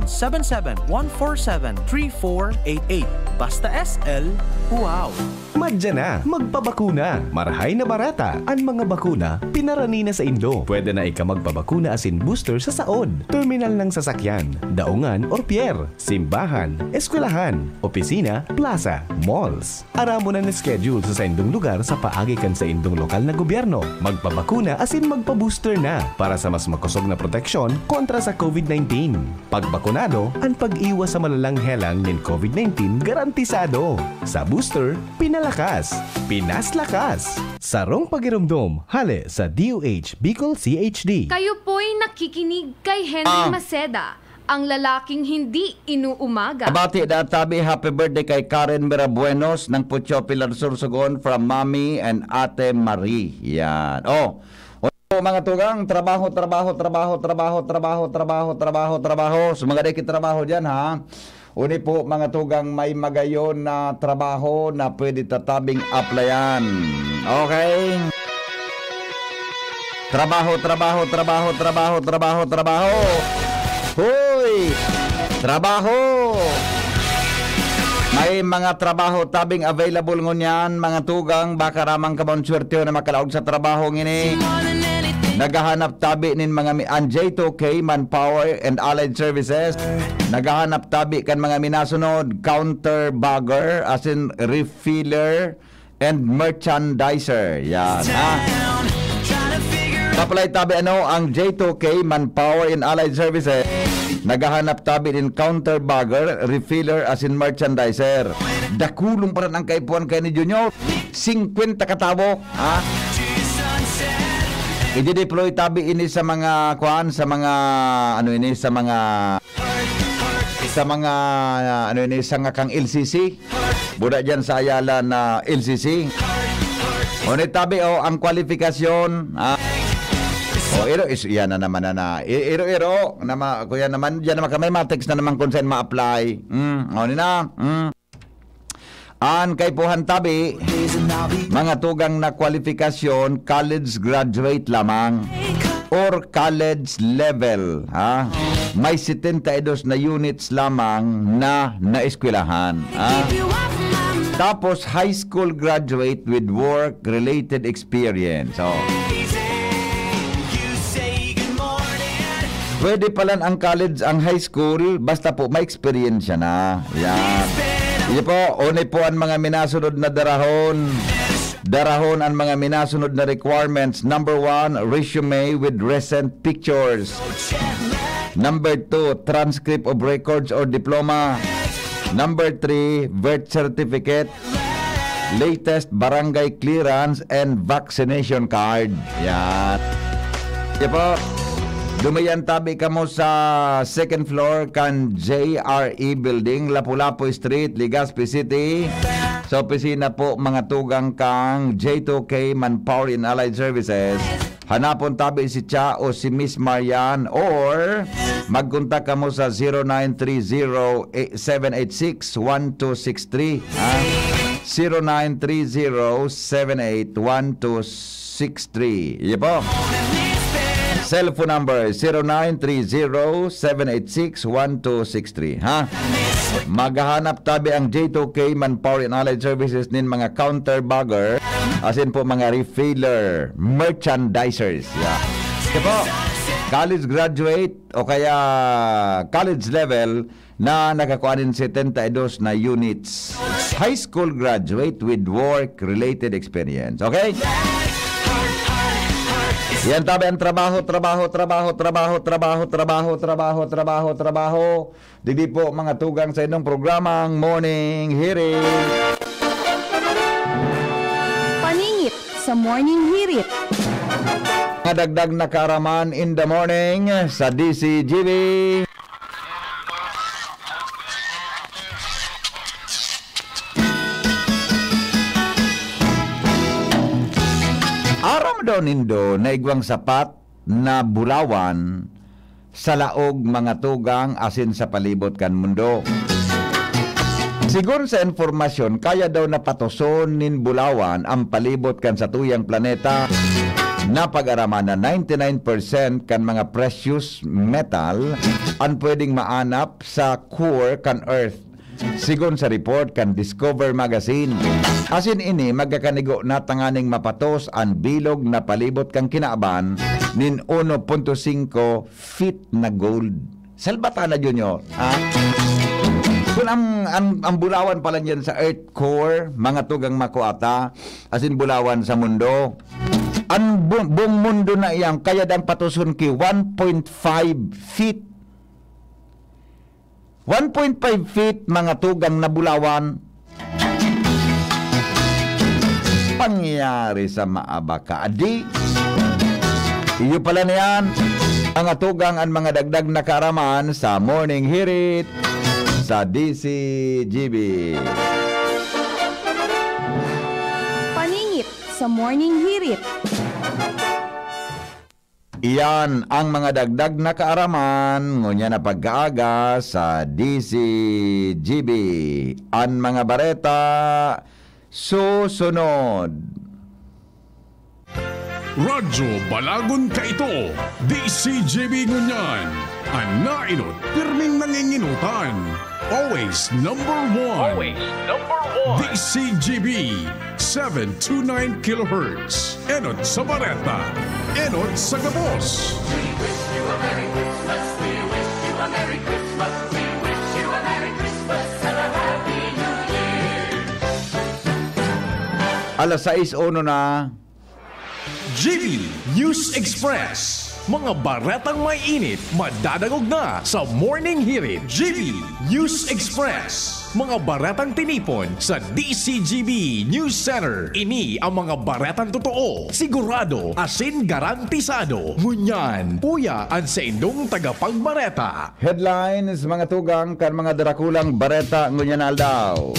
0977-147-3488. Basta SL, wow! Madya na, magpabakuna. Marahay na barata. Ang mga bakuna, pinarani na sa Indo. Pwede na ika magpabakuna asin booster sa saod, terminal ng sasakyan, daungan or pier, simbahan, eskwelahan, opisina, plaza, malls. Aramo na schedule sa indong lugar sa paagikan sa indong lokal na gobyerno. Magpabakuna asin magpa-booster na para sa mas makusog na proteksyon kontra sa COVID-19. Pagbakunado, ang pag-iwas sa malalang helang ng COVID-19 garantisado. Sa booster, pinalakas, pinaslakas. Sarong pagirumdom, hale sa DOH Bicol CHD. Kayo po'y nakikinig kay Henry Maceda, ang lalaking hindi inuumaga. Abati na tabi, happy birthday kay Karen Mirabuenos ng Pucho Pilar Sursugon from Mami and Ate Marie. Yan. Mga tugang, trabaho. Sumaga deki trabaho dyan, ha? Uni po mga tugang, may magayon na trabaho na pwede tatabing applyan. Okay? Trabaho. Hoy! Trabaho! May mga trabaho tabing available ngunyan, mga tugang, baka ramang kabang swertyo na makalaog sa trabaho ngini. Nagahanap tabi nin mga J2K, Manpower and Allied Services. Nagahanap tabi kan mga minasunod, counter bagger, as in refiller and merchandiser. Yan, ha? Apply tabi ang J2K Manpower in Allied Services. Nagahanap tabi din counterbagger, refiller as in merchandiser. Dakulong pa rin ang kaipuan kay ni Junior. 50 katabo. I-deploy tabi ini sa mga kuan, sa mga sa nga kang LCC. Buda dyan sa Ayala na LCC. Ngunit tabi ang kwalifikasyon. Yan na naman na. Iro. Kuya naman, dyan naman kami matrix na naman kung saan ma-apply. An kay puhan tabi, mga tugang na kwalifikasyon, college graduate lamang or college level. May 72 na units lamang na naeskwelahan. Tapos high school graduate with work-related experience. Pwede palan ang college, ang high school, basta po may experience na. Yan. Iyo po, unay po ang mga minasunod na darahon. Darahon ang mga minasunod na requirements. Number 1, resume with recent pictures. Number 2, transcript of records or diploma. Number 3, birth certificate. Latest barangay clearance and vaccination card. Yan. Iyo po. Dumayan tabi kamo sa second floor kan JRE Building, Lapu-Lapu Street, Legazpi City. Sa opisina po mga tugang kang J2K Manpower in Allied Services. Hanapon tabi si Cha o si Miss Marian or magkontak kamo sa 0930-786-1263. 0930-781-1263. Iya po. Cellphone number 0930-786-1263. Maghahanap tabi ang J2K Manpower in Allied Services nin mga counterbagger, asin po mga refiller, merchandisers. Kaya po, college graduate o kaya college level na nakakuanin 72 na units. High school graduate with work-related experience. Okay? Yan tabi ang trabaho. Dili po mga tugang sa inyong programang Morning Hirit. Paningit sa Morning Hirit. Dagdag na kaaraman in the morning sa DCGB. Aram daw nindo na igwang sapat na bulawan sa laog mga tugang asin sa palibot kan mundo. Sigon sa informasyon, kaya daw napatuson nin bulawan ang palibot kan sa tuyang planeta na pag-araman na 99% kan mga precious metal ang pwedeng maanap sa core kan Earth. Sigon sa report kan Discover Magazine, asin ini magkakanigo na tanganing mapatos ang bilog na palibot kang kinaaban nin 1.5 feet na gold. Salbata na Junior. Kung ang bulawan pala niyan sa Earth core, mga tugang makuata, asin bulawan sa mundo. Ang buong mundo na iyang kaya dang patuson ki 1.5 feet. 1.5 feet mga tugang na bulawan. Pangyayari sa maabaka. Adi, iyo pala niyan ang atugang ang mga dagdag na kaaraman sa Morning Hirit sa DCGB. Paningit sa Morning Hirit. Iyan ang mga dagdag na kaaraman ngunya na pagkaaga sa DCGB. Ang mga bareta susunod. Radyo Balagon ka ito, DCGB ngunyan. Ang nainot, pirming nanginginutan. Always number one. Always number one. DCGB 729 kHz. Enot sa Bareta. Enot sa Gabos. We wish you a Merry Christmas. We wish you a Merry Christmas. We wish you a Merry Christmas and a Happy New Year. Alas 6:01 na. GB News Express. Mga baretang may init, madadagog na sa Morning Hirit. GB News Express. Mga baretang tinipon sa DCGB News Center. Ini ang mga baretang totoo, sigurado, asin garantisado. Ngunyan, puyaan sa indong tagapagbareta. Headlines, mga tugang kan mga darakulang bareta ngunyan aldaw.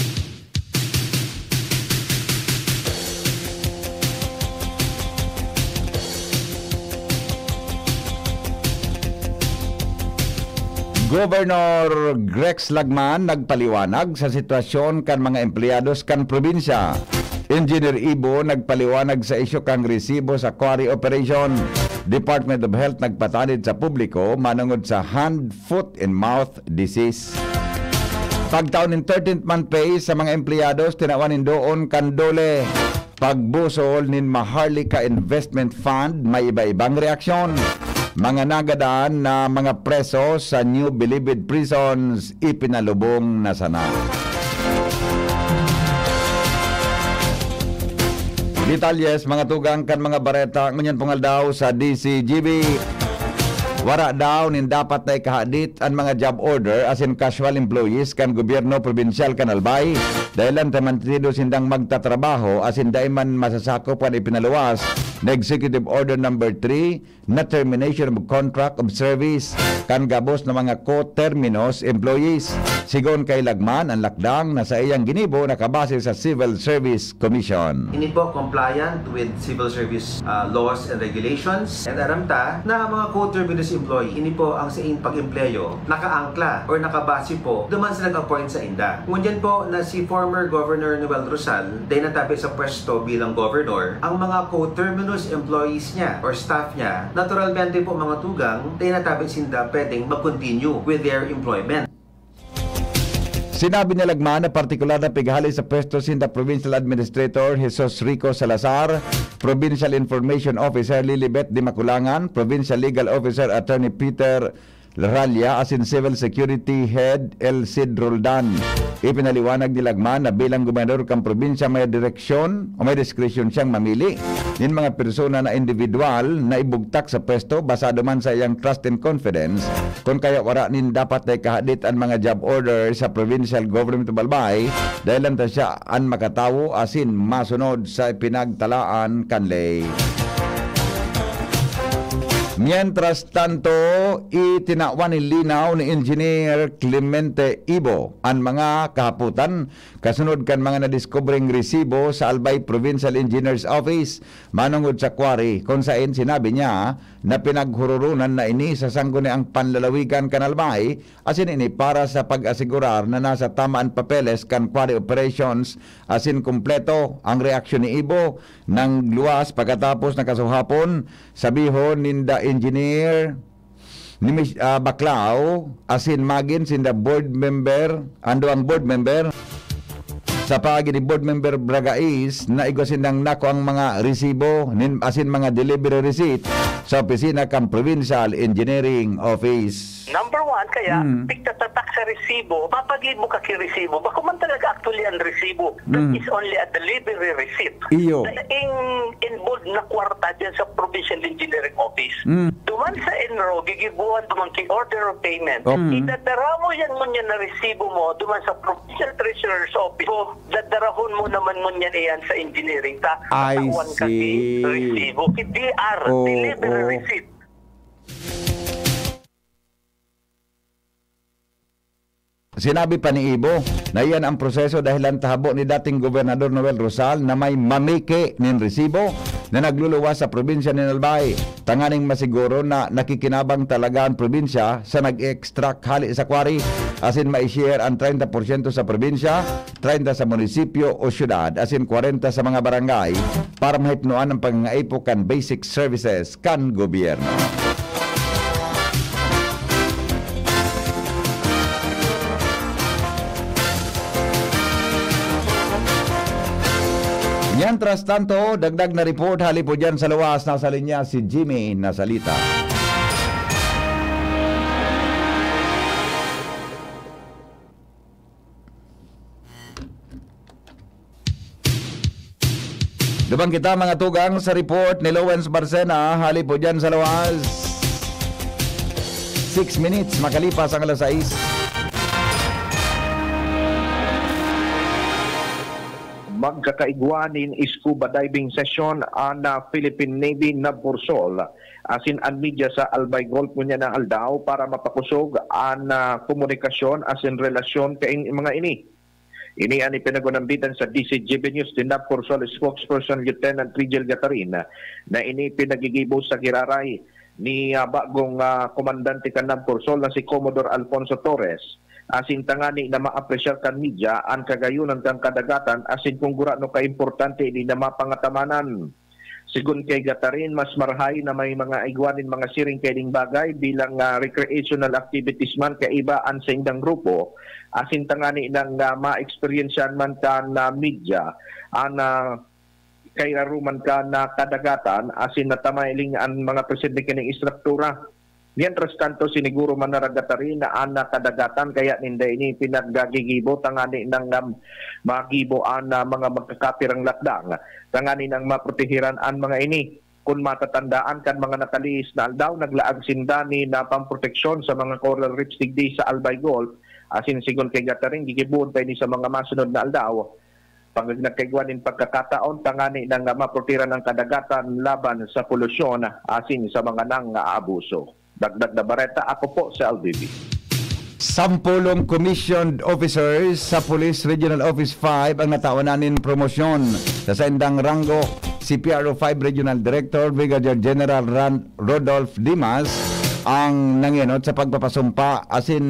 Governor Grex Lagman nagpaliwanag sa sitwasyon kan mga empleyados kan probinsya. Engineer Ibo nagpaliwanag sa isyu kang resibo sa quarry operation. Department of Health nagpatanid sa publiko manungod sa hand, foot, and mouth disease. Pagtaon ng 13th month pay sa mga empleyados tinawanin doon kan dole. Pagbusol nin Maharlika Investment Fund may iba-ibang reaksyon. Mga nagadaan na mga preso sa New Bilibid Prisons ipinalubong na sana. Detalyes, mga tugang kan mga bareta ngunyan pungal daw sa DCGB. Wara daw nin dapat na ikahadit ang mga job order as in casual employees kan gobyerno provinsyal kan Albay. Dahilan tamantido sindang magtatrabaho as in daiman masasakop kan ipinaluwas na Executive Order number 3 na termination of contract of service kan gabos na mga co-terminus employees. Sigon kay Lagman ang lakdang na sa iyang ginibo nakabase sa Civil Service Commission. Ini po compliant with civil service laws and regulations, and aramta na mga co-terminus employee, ini po ang sa pag-empleyo nakaangkla or nakabase po duman sa nag-appoint sa inda. Ngunyan po na si former Governor Noel Rosal dahil natabi sa pwesto bilang governor, ang mga co-terminus employees niya or staff niya, naturalmente po mga tugang dahil natabi sinda pwedeng mag-continue with their employment. Sinabi ni Lagman na partikular na pighali sa pwesto sinda Provincial Administrator Jesus Rico Salazar, Provincial Information Officer Lilibet Di Maculangan, Provincial Legal Officer Attorney Peter Larralia, as in Civil Security Head El Cid Roldan. Ipinaliwanag ni Lagman na bilang gobernador kang probinsya may direksyon o may diskresyon siyang mamili ng mga persona na individual na ibugtak sa pwesto basado man sa iyang trust and confidence kung kaya wara nin dapat na ikahadit ang mga job order sa provincial government of Albay dahil lang siya ang makatawo asin masunod sa pinagtalaan kanlay. Mientras tanto, itinawan ni linaw ni Engineer Clemente Ibo ang mga kahaputan kasunod kan mga nadiskobring resibo sa Albay Provincial Engineers Office manungod sa quarry kung saan sinabi niya na pinaghururunan na ini sa sangguni ang panlalawigan kan Albay asin ini para sa pag-asigurar na nasa tamaan papeles kan quarry operations asin kumpleto. Ang reaksyon ni Ibo nang luwas pagkatapos na kasuhapon sabihon ninda engineer ni Baclao asin magin sinda board member ando ang board member sa pagi ni board member Bragais na igosin ng nako ang mga resibo asin mga delivery receipt sa opisina kang Provincial Engineering Office. Number one, kaya pigtatatak sa resibo, papagid mo ka resibo. Bako man talaga actually ang resibo. That is only a delivery receipt. Iyo. In bold na kwarta dyan sa Provincial Engineering Office. Duman sa enro, gigibuhan duman kay order of payment. Idadara mo yan mo niya na resibo mo duman sa Provincial Treasurer's Office. So, dadarahon mo naman mo niyan iyan sa engineering. I see. Resibo. DR, delivery receipt. Sinabi pa ni Ibo na iyan ang proseso dahil ang tahabo ni dating Gobernador Noel Rosal na may mamike nin resibo na nagluluwas sa probinsya ni Albay. Tanganing masiguro na nakikinabang talaga ang probinsya sa nag-extract hali sa quarry asin ma-share ang 30% sa probinsya, 30% sa munisipyo o syudad asin 40% sa mga barangay para mahipnuan ang pangangaipo kan basic services kan gobyerno. Mientras tanto, dagdag na report hali po dyan sa luwas. Nasa linya si Jimmy Nasalita. Dubang kita mga tugang sa report ni Lowens Barcena. Hali po dyan sa lawas. 6 minutes makalipas ang alas 6. Magkakaigwanin scuba diving session ang Philippine Navy Navpursol asin ang media sa Albay Golf mo niya ng Aldao para mapakusog ang komunikasyon asin relasyon kay mga ini. Ini ang ipinagunambitan sa DCGB News ni Navpursol spokesperson Lieutenant Rigel Gatarin na ini pinagigibo sa giraray ni bagong komandante kan Navpursol na si Commodore Alfonso Torres. Asin tangani na ma-apresyar kan media ang kagayunan kang kadagatan asin kung gurano ka-importante ini na mapangatamanan. Sigun kay Gatarin, mas marhay na may mga igwanin mga siring kaining bagay bilang recreational activities man kaibaan sa indang grupo. Asin tangani nang ma-experiencean man ka na media ang kay aruman ka na kadagatan asin natamailing ang mga presidente kining istruktura. Mientras tanto, siniguro man naragatarin na anak kadagatan kaya ninda ini pinaggagigibo tangani ng magibo ang mga magkakapirang lakdang. Tangani ng maprotehiran ang mga ini. Kung matatandaan kan mga nakaliis na aldaw, naglaag sindani na pamproteksyon sa mga coral reefs digdi sa Albay Golf. Asin sigon kay Gatarin, gigibuon tayo ni sa mga masunod na aldaw. Pag nagkaigwanin pagkakataon, tangani ng maprotehiran ng kadagatan laban sa polusyon asin sa mga nang aabuso. Dagdag na bareta, ako po sa LBB. 10 commissioned officers sa Police Regional Office 5 ang natawanan promosyon sa sendang ranggo si PRO 5 Regional Director Brigadier General Rodolph Dimas ang nanginot sa pagpapasumpa asin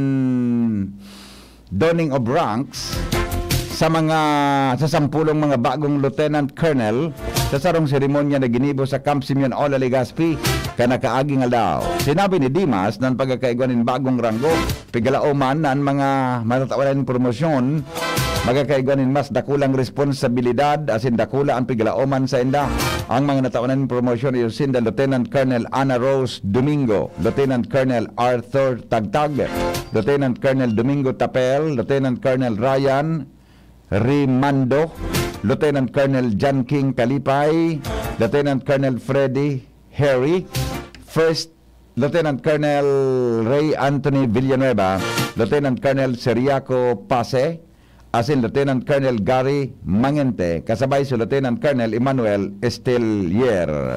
donning of ranks sa 10 mga bagong Lieutenant Colonel sa sarong seremonya na ginibo sa Camp Simeon Ola, Legazpi kanakaaging aldaw. Sinabi ni Dimas ng pagkakaigwanin bagong ranggo, pigalauman na ang mga matatawanan promosyon, magkakaigwanin mas dakulang responsibilidad asin dakula ang pigalauman sa inda. Ang mga natawanan promosyon ay sinda Lieutenant Colonel Ana Rose Domingo, Lieutenant Colonel Arthur Tagtag, Lieutenant Colonel Domingo Tapel, Lieutenant Colonel Ryan Rimando, Lieutenant Colonel John King Kalipay, Lieutenant Colonel Freddy Harry, First Lieutenant Colonel Ray Anthony Villanueva, Lieutenant Colonel Seriaco Pase, asin Lieutenant Colonel Gary Mangente, kasabay si Lieutenant Colonel Emmanuel Estelier.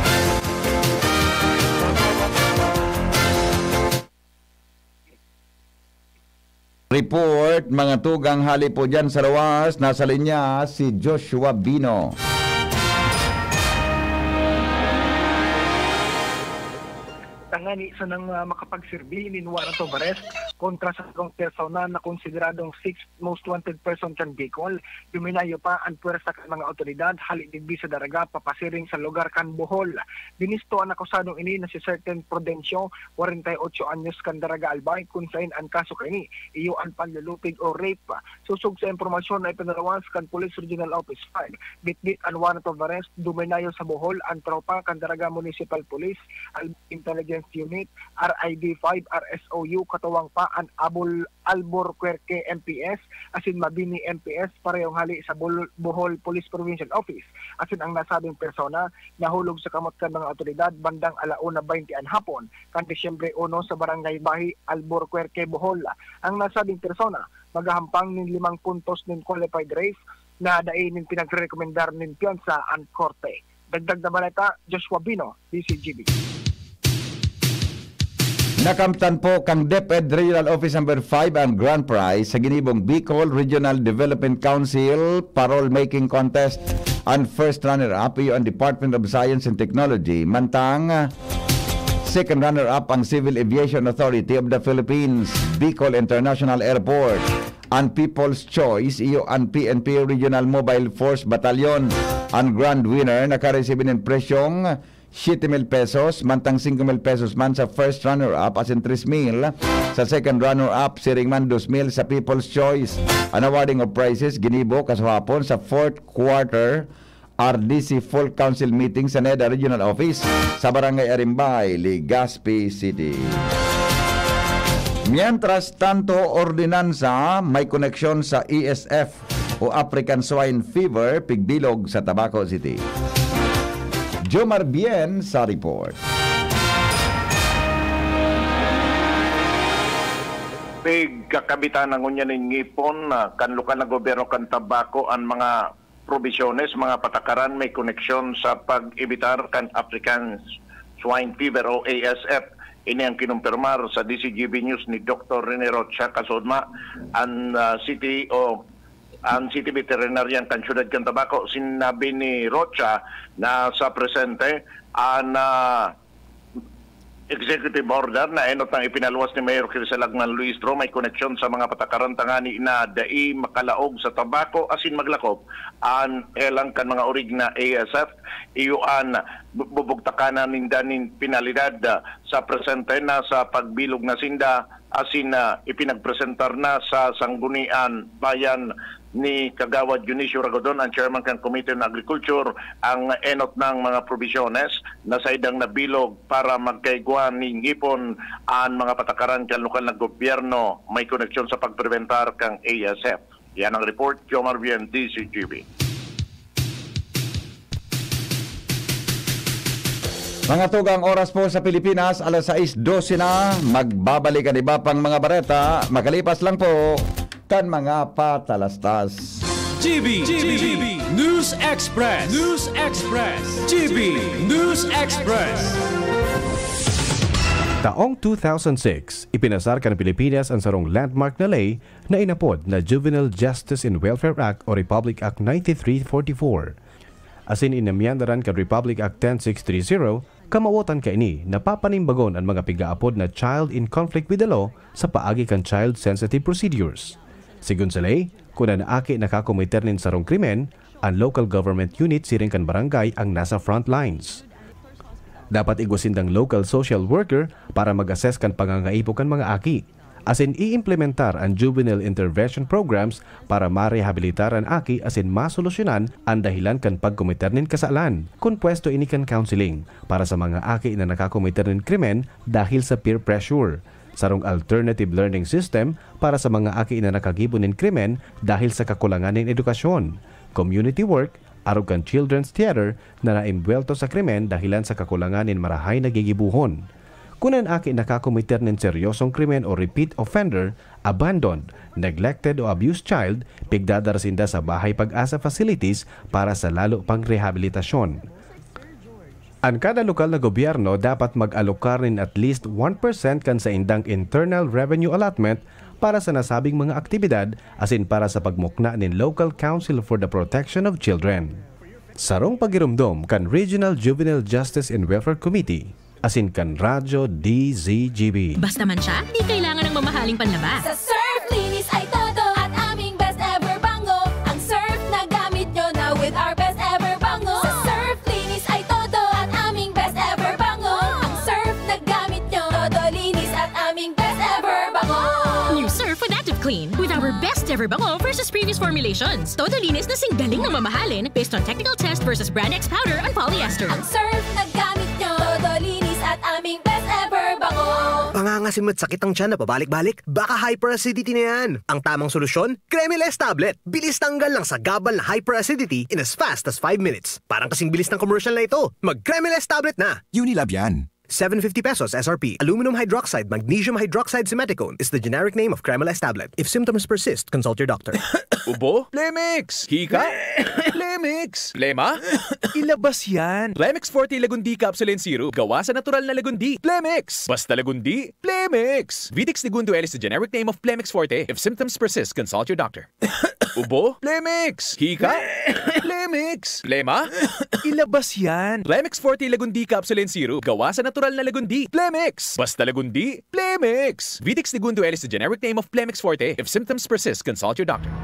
Report, mga tugang hali po dyan sa lawas. Nasa linya si Joshua Bino. Tangani sa nang makapagserbi ni warrant of arrest kontra sa kong persona na konsideradong 6th most wanted person kan Bicol. Duminayo pa ang puwersa kan mga otoridad halidigbi sa daraga papasiring sa lugar kan Bohol. Binisto ang akusadong ini na si certain Prudencio 48 anyos kan daraga Albay kung saan ang kaso kini iyo ang panlulupig o rape. Susog sa impormasyon na ipinalawas kan Police Regional Office 5 bitbit ang warrant of arrest duminayo sa Bohol ang tropa kan daraga Municipal Police Intelligence Unit, RID5, RSOU, katuwang pa ang Alburquerque MPS, asin Mabini MPS, parehong hali sa Bohol Police Provincial Office. Asin ang nasabing persona, nahulog sa kamot kan mga otoridad bandang 1:20 hapon, kan Disyembre 1 sa Barangay Bahi, Alburquerque, Bohol. Ang nasabing persona, magahampang ng 5 puntos ng qualified rape na dainin pinagrekomendar ng piyansa ang korte. Dagdag na balita, Joshua Bino, DCGB. Nakamtan po kang DepEd Regional Office Number 5 ang grand prize sa ginibong Bicol Regional Development Council Parole Making Contest. Ang first runner-up iyo ang Department of Science and Technology. Mantang second runner-up ang Civil Aviation Authority of the Philippines, Bicol International Airport. Ang People's Choice iyo ang PNP Regional Mobile Force Battalion. Ang grand winner nakaresibin ng presyong 7,000 pesos, mantang 5,000 pesos man sa first runner-up as in 3,000. Sa second runner-up, siring man 2,000 sa People's Choice. Ang awarding of prizes, ginibo kasahapon sa 4th quarter RDC Full Council Meeting sa NEDA Regional Office sa Barangay Arimbay, Legazpi City. Mientras tanto, ordinansa may koneksyon sa ESF o African Swine Fever pigbilog sa Tabaco City. Jomar Bien sa report. Pagkakabitan ng unya ng ngipon, kanlukan ng gobyerno kan tabako ang mga provisiones, mga patakaran may koneksyon sa pag-ibitar kan African Swine Fever o ASF. Ini ang kinumpirmar sa DCGB News ni Dr. Rene Rocha Kasodma, ang city veterinarian kan Syudad kan Tabaco. Sinabi ni Rocha na sa presente ang executive order na enot ng ipinaluwas ni Mayor Crisalagman Luistro may koneksyon sa mga patakaran tangani na dai makalaog sa tabako asin maglakop an elang kan mga orig na ASF iyuan bubugtakanan nindanin pinalidad sa presente na sa pagbilog na sinda asin ipinagpresentar na sa Sanggunian Bayan ni Kagawad Dionisio Ragodon, ang chairman ng Committee on Agriculture, ang enot ng mga provisiones na sa idang nabilog para magkaiguan ni ngipon ang mga patakaran kan lokal na gobyerno may koneksyon sa pagpreventar kang ASF. Yan ang report, Jomar Bien, DCGB. Mga tugang oras po sa Pilipinas, alas 6:12 na, magbabalik ang iba pang mga bareta, makalipas lang po kan mga patalastas. GB News Express. GB News Express. Taong 2006, ipinasar kan Pilipinas ang sarong landmark na ley na inapod na Juvenile Justice and Welfare Act o Republic Act 9344. Asin inamyandaran kan Republic Act 10630, kamawotan ka ini napapanimbagon ang mga pigaapod na child in conflict with the law sa paagi kan child-sensitive procedures. Sigun sa ley, kung naaki nakakomiter nin sarong krimen, ang local government unit siring kan barangay ang nasa front lines. Dapat igwasindang local social worker para mag-assess kan pangangaipo kan mga aki. Asin i-implementar ang juvenile intervention programs para marehabilitar ang aki asin masolusyonan ang dahilan kan pagkomiter nin kasalan. Kung pwesto ini kan counseling para sa mga aki na nakakomiter nin krimen dahil sa peer pressure. Sarong alternative learning system para sa mga aki na nakagibo nin krimen dahil sa kakulangan ng edukasyon. Community work, arog kan children's theater na naimbwelto sa krimen dahilan sa kakulangan nin marahay na gigibuhon. Kunan aki nakakomiter nin seryosong krimen o repeat offender, abandoned, neglected o abused child, pigdadarasinda sa bahay pag-asa facilities para sa lalo pang rehabilitasyon. Ang kada lokal na gobyerno dapat mag-alokar rin at least 1% kan sa indang internal revenue allotment para sa nasabing mga aktibidad asin para sa pagmukna nin Local Council for the Protection of Children. Sarong pagirumdom kan Regional Juvenile Justice and Welfare Committee asin kan Radyo DZGB. Basta man siya, di kailangan ng mamahaling panlaba. Sa Surf Linis ay todo at aming best ever bango. Ang surf na gamit nyo na with our best ever bango. Sa Surf Linis ay todo at aming best ever bango. Ang surf na gamit nyo, todo linis at aming best ever bango. New Surf with Active Clean with our best ever bango versus previous formulations. Todo linis na singgaling na mamahalin based on technical test versus Brand X powder and polyester. Ang surf na gamit nyo, todo linis at aming best ever bango. Pangangasim at sakit ang tiyan na pabalik-balik? Baka hyperacidity na yan. Ang tamang solusyon? Cremeless Tablet. Bilis tanggal lang sa gabal na hyperacidity in as fast as 5 minutes. Parang kasing bilis ng commercial na ito. Mag-Cremeless Tablet na. Unilab yan. 750 pesos SRP. Aluminum hydroxide magnesium hydroxide simeticone is the generic name of Cremeless Tablet. If symptoms persist, consult your doctor. Ubo? Plemix! Hika? Plemix! Plema? Ilabas yan! Plemix Forte Lagundi Capsule and Syrup. Gawa sa natural na lagundi. Plemix! Basta lagundi, Plemix! Vitix Segundo L is the generic name of Plemix Forte. If symptoms persist, consult your doctor. Ubo? Plemix! Hika? Plemix! Plema? Ilabas yan! Plemix Forte Lagundi Capsule and Syrup. Gawa sa natural na lagundi. Plemix! Basta lagundi, Plemix! Vitix Segundo L is the generic name of Plemix Forte. If symptoms persist, consult your doctor.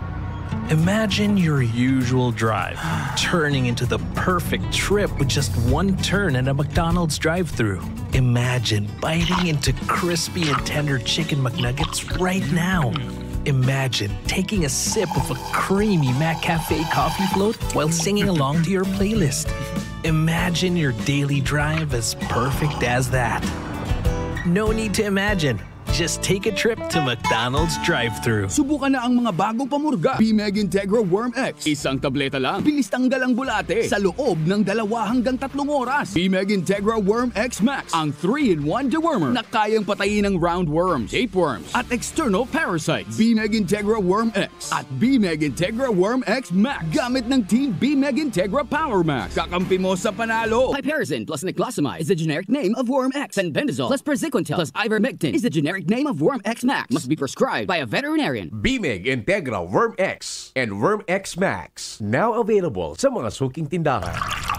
Imagine your usual drive turning into the perfect trip with just one turn at a McDonald's drive-thru. Imagine biting into crispy and tender chicken McNuggets right now. Imagine taking a sip of a creamy McCafe coffee float while singing along to your playlist. Imagine your daily drive as perfect as that. No need to imagine. Just take a trip to McDonald's drive-thru. Subukan na ang mga bagong pamurga. BMEG Integra Worm X. Isang tableta lang. Bilis tanggal ang bulate sa loob ng 2 hanggang 3 oras. BMEG Integra Worm X Max. Ang 3-in-1 dewormer na kayang patayin ng roundworms, tapeworms, at external parasites. BMEG Integra Worm X at BMEG Integra Worm X Max. Gamit ng Team BMEG Integra Power Max. Kakampi mo sa panalo. Piperazine plus niclosamide is the generic name of Worm X, and Bendazole plus Praziquantel plus Ivermectin is the generic name of Worm X Max. Must be prescribed by a veterinarian. BMEG Integra Worm X and Worm X Max. Now available sa mga suking tindahan.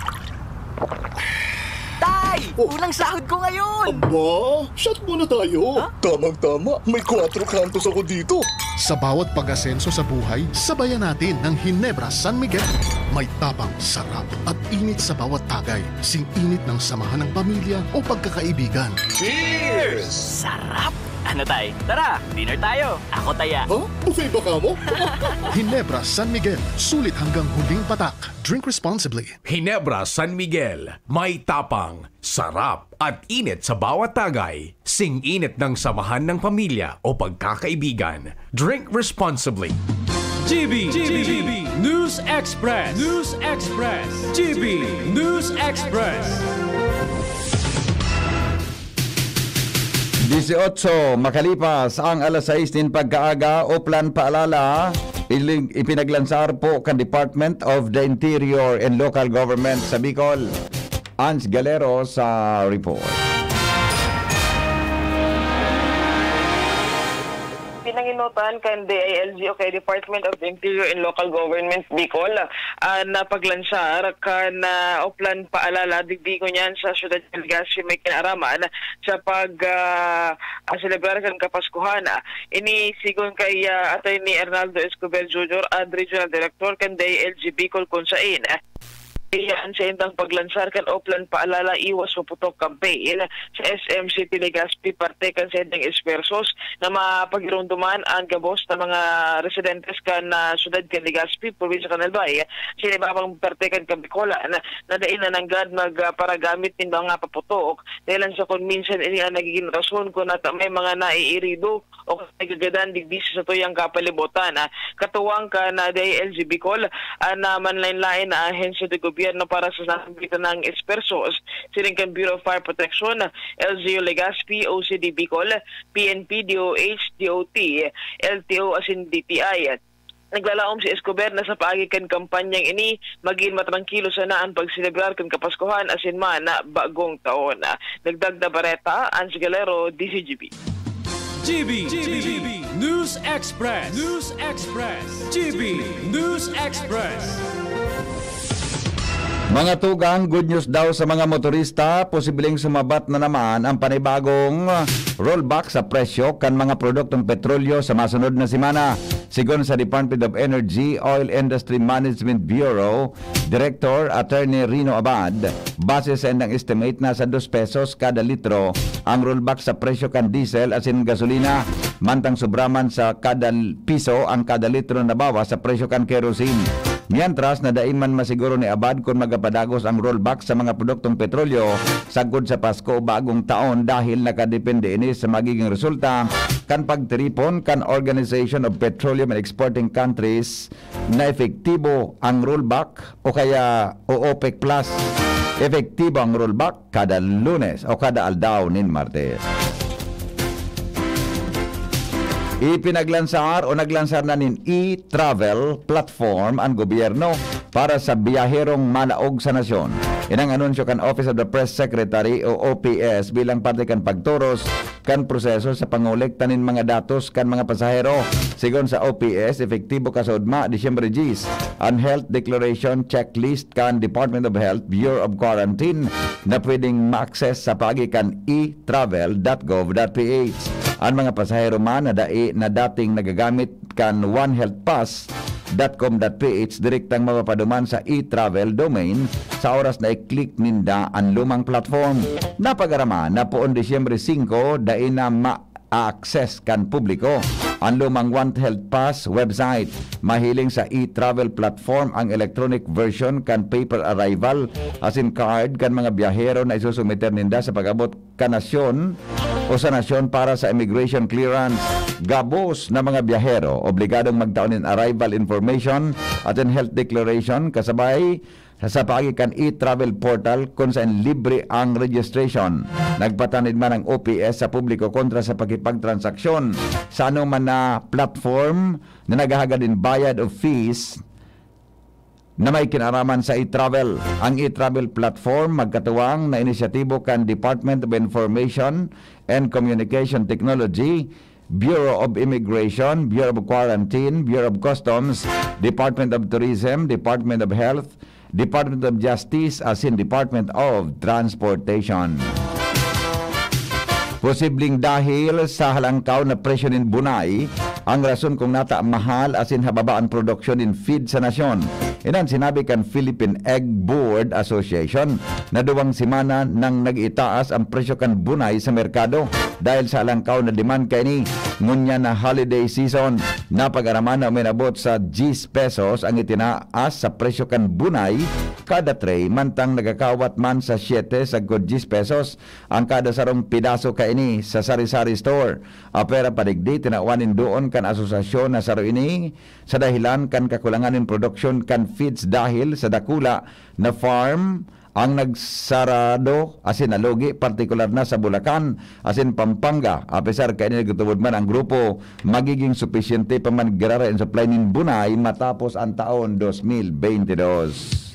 Tay! Unang sahod ko ngayon! Aba, shot muna tayo. Tamang-tama, may 4 kantos ako dito. Sa bawat pag-asenso sa buhay, sabayan natin ng Ginebra San Miguel. May tapang, sarap at init sa bawat tagay. Sing-init ng samahan ng pamilya o pagkakaibigan. Cheers! Sarap! Ano tay? Tara, dinner tayo. Ako taya. Ha? Buffet ba ka mo? Ginebra San Miguel. Sulit hanggang huling patak. Drink responsibly. Ginebra San Miguel. May tapang, sarap at init sa bawat tagay. Sing-init ng samahan ng pamilya o pagkakaibigan. Drink responsibly. GB News Express. News Express. GB News Express. 18 makalipas ang alas 6 din pagkaaga, Oplan paalala, ipinaglansar po kan Department of the Interior and Local Government sa Bicol. Ans Galero sa report. Pinanginutan kan DILG o kay Department of the Interior and Local Government Bicol na paglansar kan Oplan paalala digdigo niyan sa Syudad del Legazpi may kinaraman sa pag celebrar kan Kapaskuhan. Ini sigon kay Attorney Arnaldo Escobar Jr. Regional Director kan DILG Bicol kung saan iyan sa indang paglansar kan Oplan paalala iwas puputok campaign sa SM City Legazpi parte kan sa indang espersos na mapagirunduman ang gabos na mga residentes kan Syudad kan Legazpi, probinsya kan Albay. Sinibabang parte kan Bicolan na dain na nanggad magparagamit ng mga paputok dahil sa kung minsan ini ang nagiging rason kung may mga naiirido o nagagadan digdi sa tuyang kapalibutan. Katuwang ka na DILG Bicol na manlain-lain na ahensya de gobyerno para sa nagitan ng espersos, siringkan Bureau of Fire Protection, LGU Legazpi, OCD Bicol, PNP, DOH, DOT, LTO asin DTI. Naglalaom si Escobar na sa paagikan kampanyang ini maging matrangkilo sana ang pagselebrar kan Kapaskuhan asin man na bagong taon. Nagdagda Bareta, Ans Galero, DCGP. GB News Express. News Express. GB News Express. Mga tugang, good news daw sa mga motorista, posibleng sumabat na naman ang panibagong rollback sa presyo kan mga produktong petrolyo sa masunod na semana. Sigon sa Department of Energy Oil Industry Management Bureau Director Attorney Rino Abad, base sa endang estimate na sa 2 pesos kada litro ang rollback sa presyo kan diesel asin gasolina, mantang sobraman sa kada piso ang kada litro na bawas sa presyo kan kerosene. Mientras na daiman masiguro ni Abad kung magapadagos ang rollback sa mga produktong petrolyo sagod sa Pasko o bagong taon dahil nakadepende ini sa magiging resulta kan pagtiripon kan Organization of Petroleum and Exporting Countries na efektibo ang rollback o kaya o OPEC Plus. Efektibo ang rollback kada Lunes o kada aldaw nin Martes. Ipinaglansar o naglansar na nin e-travel platform ang gobyerno para sa biyaherong malaog sa nasyon. Inang anunsyo kan Office of the Press Secretary o OPS bilang parte kan pagturos kan proseso sa pangolekta nin mga datos kan mga pasahero. Sigon sa OPS, efektibo kasodma Disyembre 10 ang health declaration checklist kan Department of Health Bureau of Quarantine na pwedeng ma-access sa pagikan e-travel.gov.ph. Ang mga pasahero man na dating nagagamit kan One Health Pass.com.ph direktang mapapaduman sa e-travel domain sa oras na i-click ninda ang lumang platform. Napagarama na poon Disyembre 5 dain na ma-access kan publiko ang lumang One Health Pass website. Mahiling sa e-travel platform ang electronic version kan paper arrival as in card kan mga biyahero na isusumiter ninda sa pag-abot kanasyon o sa nasyon para sa immigration clearance. Gabos na mga biyahero obligadong magtaon in arrival information at in health declaration kasabay sa pagikan e-travel portal kung saan libre ang registration. Nagpatanid man ang OPS sa publiko kontra sa pakipagtransaksyon sa anuman na platform na naghahagad din bayad of fees na may kinaraman sa e-travel. Ang e-travel platform magkatuwang na inisyatibo kan Department of Information and Communication Technology, Bureau of Immigration, Bureau of Quarantine, Bureau of Customs, Department of Tourism, Department of Health, Department of Justice as in Department of Transportation. Posibleng dahil sa halangkaw na presyo ng bunay, ang rason kung nata mahal as in hababaan produksyon in feed sa nasyon. Inan sinabi kan Philippine Egg Board Association na duwang semana nang nag-itaas ang presyo kan bunay sa merkado dahil sa halangkaw na demand kay ni ngunya na holiday season. Napag-araman na uminabot sa 10 pesos ang itinaas sa presyo kan bunay kada tray, mantang nagakawat man sa 7 sa 10 pesos ang kada sarong pidaso kay ini sa sari-sari store. Apera padigdi tinawanin doon kan asosasyon na saro ini sa dahilan kan kakulangan in production kan feeds dahil sa dakula na farm ang nagsarado asin nalugi, partikular na sa Bulacan asin Pampanga. Apesar kay nagtubod man ang grupo magiging sufisyente pa man grara in supply nin bunay matapos ang taon 2022.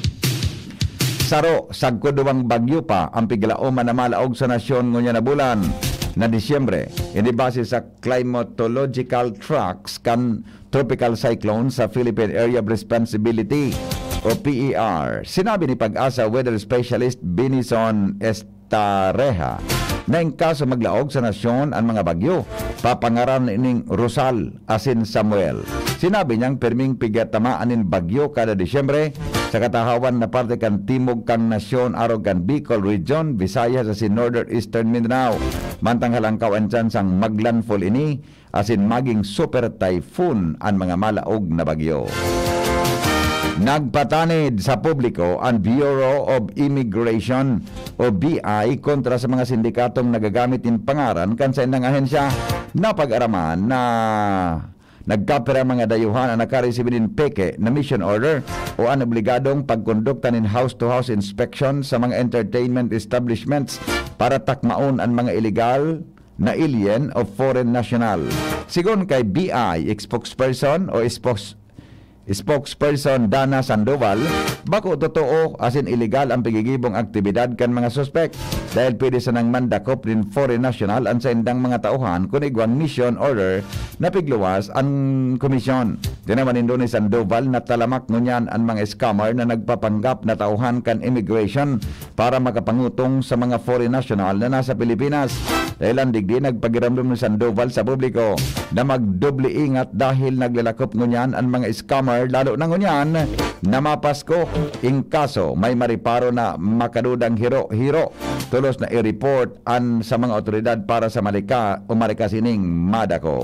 Saro sagko duwang bagyo pa ang piglaom na malaog sa nasyon ngunya na bulan na Disyembre. Ini base sa climatological tracks kan tropical cyclone sa Philippine Area of Responsibility o PER. Sinabi ni Pag-asa weather specialist Benison Estareja na in kaso maglaog sa nasyon ang mga bagyo, papangaran ining Rosal asin Samuel. Sinabi niyang perming pigatamaan in bagyo kada Disyembre sa katahawan na parte kan timog kang nasyon arog kan Bicol Region, Visayas asin Northern Eastern Mindanao. Mantang halangkaw ang chansang maglandfall ini asin maging super typhoon ang mga malaog na bagyo. Nagpatanid sa publiko ang Bureau of Immigration o BI kontra sa mga sindikatong nagagamit in pangaran kansa ng ahensya na pag-araman na nagkapira mga dayuhan ang nakareceive din peke na mission order o ang obligadong pagkondukta in house-to-house inspection sa mga entertainment establishments para takmaon ang mga illegal na alien o foreign national. Sigon kay BI spokesperson o spokesperson Dana Sandoval, bako totoo asin illegal ang pagigibong aktibidad kan mga suspect dahil pwede sa nang mandakop din foreign national ang sa indang mga tauhan kung igwang mission order na pigluwas ang komisyon. Tinaman ni Sandoval na talamak ngunyan ang mga scammer na nagpapanggap na tauhan kan immigration para makapangutong sa mga foreign national na nasa Pilipinas. Dahil ang digdi nagpagiramdam ni Sandoval sa publiko na magdoble ingat dahil naglalakop ngunyan ang mga scammer lalo na ngunyan na mapasko in kaso may mariparo na makadudang hiro tulos na i-report an sa mga otoridad para sa marikasining madako.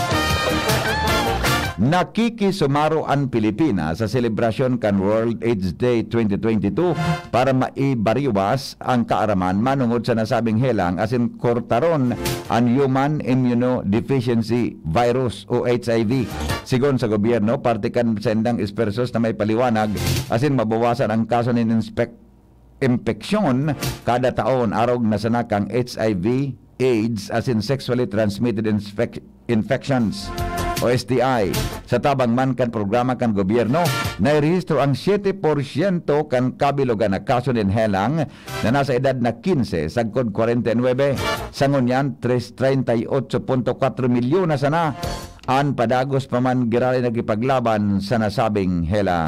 Nakikisumaro ang Pilipinas sa selebrasyon kan World AIDS Day 2022 para maibariwas ang kaaraman manungod sa nasabing helang asin kortaron ang Human Immunodeficiency Virus o HIV. Sigon sa gobyerno, parte kan sa indang ispersos na may paliwanag asin mabawasan ang kaso ng impeksyon kada taon arog na sanakang HIV, AIDS asin sexually transmitted infections o STI. Sa tabang man kan programa kan gobyerno, nairehistro ang 7% kan kabilogan na kaso ng helang na nasa edad na 15 sagkod 49. Sangunyan, 38.4 milyon na sana an padagos pa man girali nagipaglaban sa nasabing helang.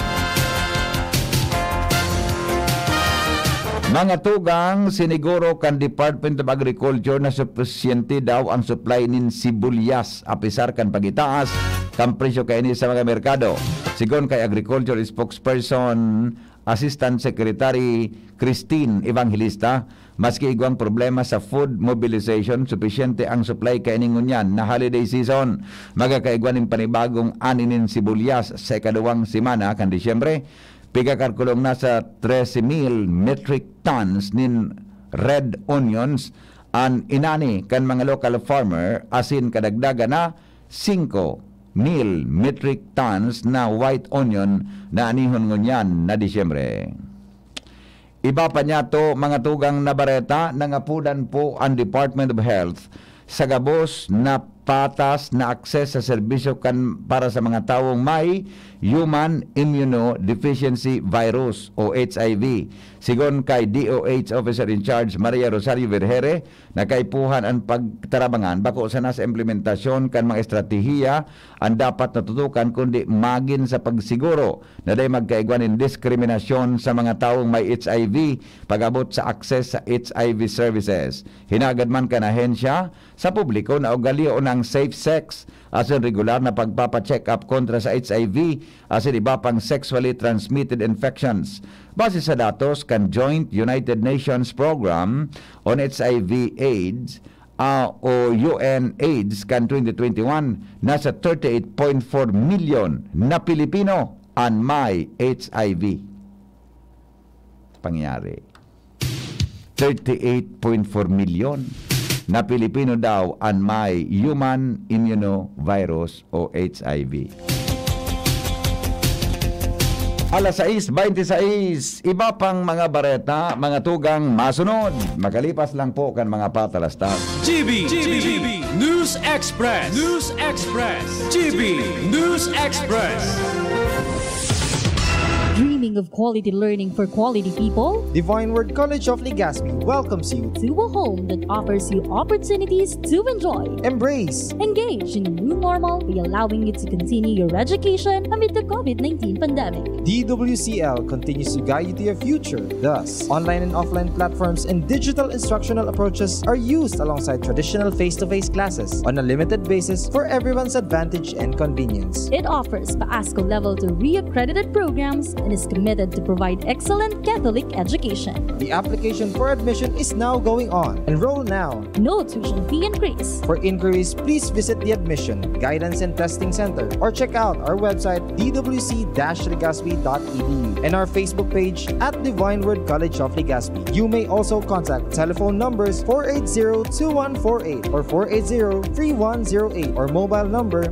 Mga tugang, siniguro kan Department of Agriculture na sufisyente daw ang supply nin sibulyas apisar kan pagitaas kan presyo kay ni sa mga merkado. Sigon kay Agriculture spokesperson Assistant Secretary Christine Evangelista, maski igwang problema sa food mobilization, supisyente ang supply kainingon yan na holiday season. Magakaigwan ng panibagong aninin sibulyas sa ikaduwang semana kan Disyembre. Pigakarkulong na sa 13,000 metric tons nin red onions an inani kan mga local farmer asin kadagdaga na 5,000 metric tons na white onion na anihon ngunyan na Disyembre. Iba pa niya to mga tugang na bareta nangapudan po ang Department of Health sa gabos na patas na akses sa serbisyo kan para sa mga taong may Human Immunodeficiency Virus o HIV. Sigon kay DOH Officer in Charge Maria Rosario Vergere, nakaipuhan ang pagtarabangan bako sa nasa implementasyon kan mga estratehiya ang dapat natutukan kundi magin sa pagsiguro na day magkaigwanin diskriminasyon sa mga taong may HIV pag-abot sa akses sa HIV services. Hinagad man kan ahensya sa publiko na ugalion ng safe sex asin regular na pagpapacheck up kontra sa HIV asin iba pang sexually transmitted infections. Base sa datos kan Joint United Nations Program on HIV AIDS o UN AIDS kan 2021, nasa 38.4 million na Pilipino ang may HIV. Pangyari 38.4 million na Pilipino daw ang may Human Immunovirus o HIV. Alas 6:26, iba pang mga bareta, mga tugang masunod. Makalipas lang po kan mga patalastas. GB News Express. News Express. GB News Express. Dreaming of quality learning for quality people? Divine Word College of Legazpi welcomes you to a home that offers you opportunities to enjoy, embrace, engage in a new normal by allowing you to continue your education amid the COVID-19 pandemic. DWCL continues to guide you to your future. Thus, online and offline platforms and digital instructional approaches are used alongside traditional face-to-face classes on a limited basis for everyone's advantage and convenience. It offers PAASCO level 2 re-accredited programs and is committed to provide excellent Catholic education. The application for admission is now going on. Enroll now. No tuition fee increase. For inquiries, please visit the Admission, Guidance and Testing Center or check out our website dwc-legazpi.edu and our Facebook page at Divine Word College of Legazpi. You may also contact telephone numbers 480-2148 or 480-3108 or mobile number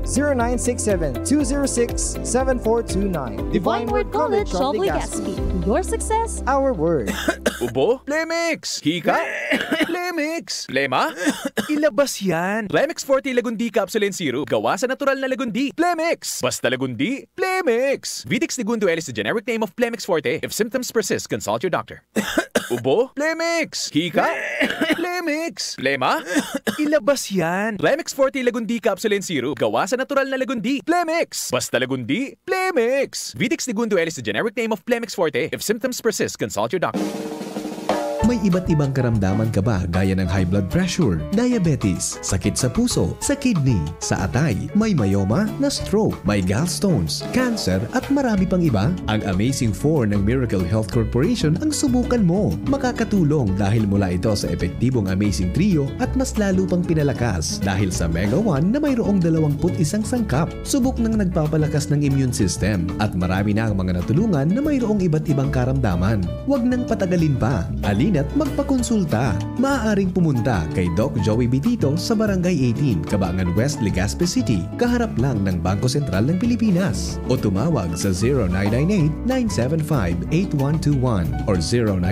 0967-206-7429. Divine Word College of Legazpi. Your success, our word. Ubo? Plemix! Hika? Plemix! Plema? Ilabas yan! Remix Forte Lagundi Capsule and Syrup. Gawa sa natural na lagundi. Plemix! Basta lagundi, Plemix! Vitix Segundo L is the generic name of Plemix Forte. If symptoms persist, consult your doctor. Ubo? Plemix! Hika? Plemix! Plema? Ilabas yan! Remix Forte Lagundi Capsule and Syrup. Gawa sa natural na lagundi. Plemix! Basta lagundi, Plemix! Vitix Segundo L is the generic name of Plemix Forte. If symptoms persist, consult your doctor. May iba't ibang karamdaman ka ba gaya ng high blood pressure, diabetes, sakit sa puso, sa kidney, sa atay, may myoma, na stroke, may gallstones, cancer at marami pang iba? Ang Amazing 4 ng Miracle Health Corporation ang subukan mo. Makakatulong dahil mula ito sa epektibong Amazing Trio at mas lalo pang pinalakas dahil sa Mega 1 na mayroong 21 sangkap. Subok ng nagpapalakas ng immune system at marami na ang mga natulungan na mayroong iba't ibang karamdaman. Huwag nang patagalin pa. At magpakonsulta. Maaaring pumunta kay Doc Joey Bitito sa Barangay 18, Cabangan West, Legazpi City, kaharap lang ng Bangko Sentral ng Pilipinas. O tumawag sa 0998-975-8121 or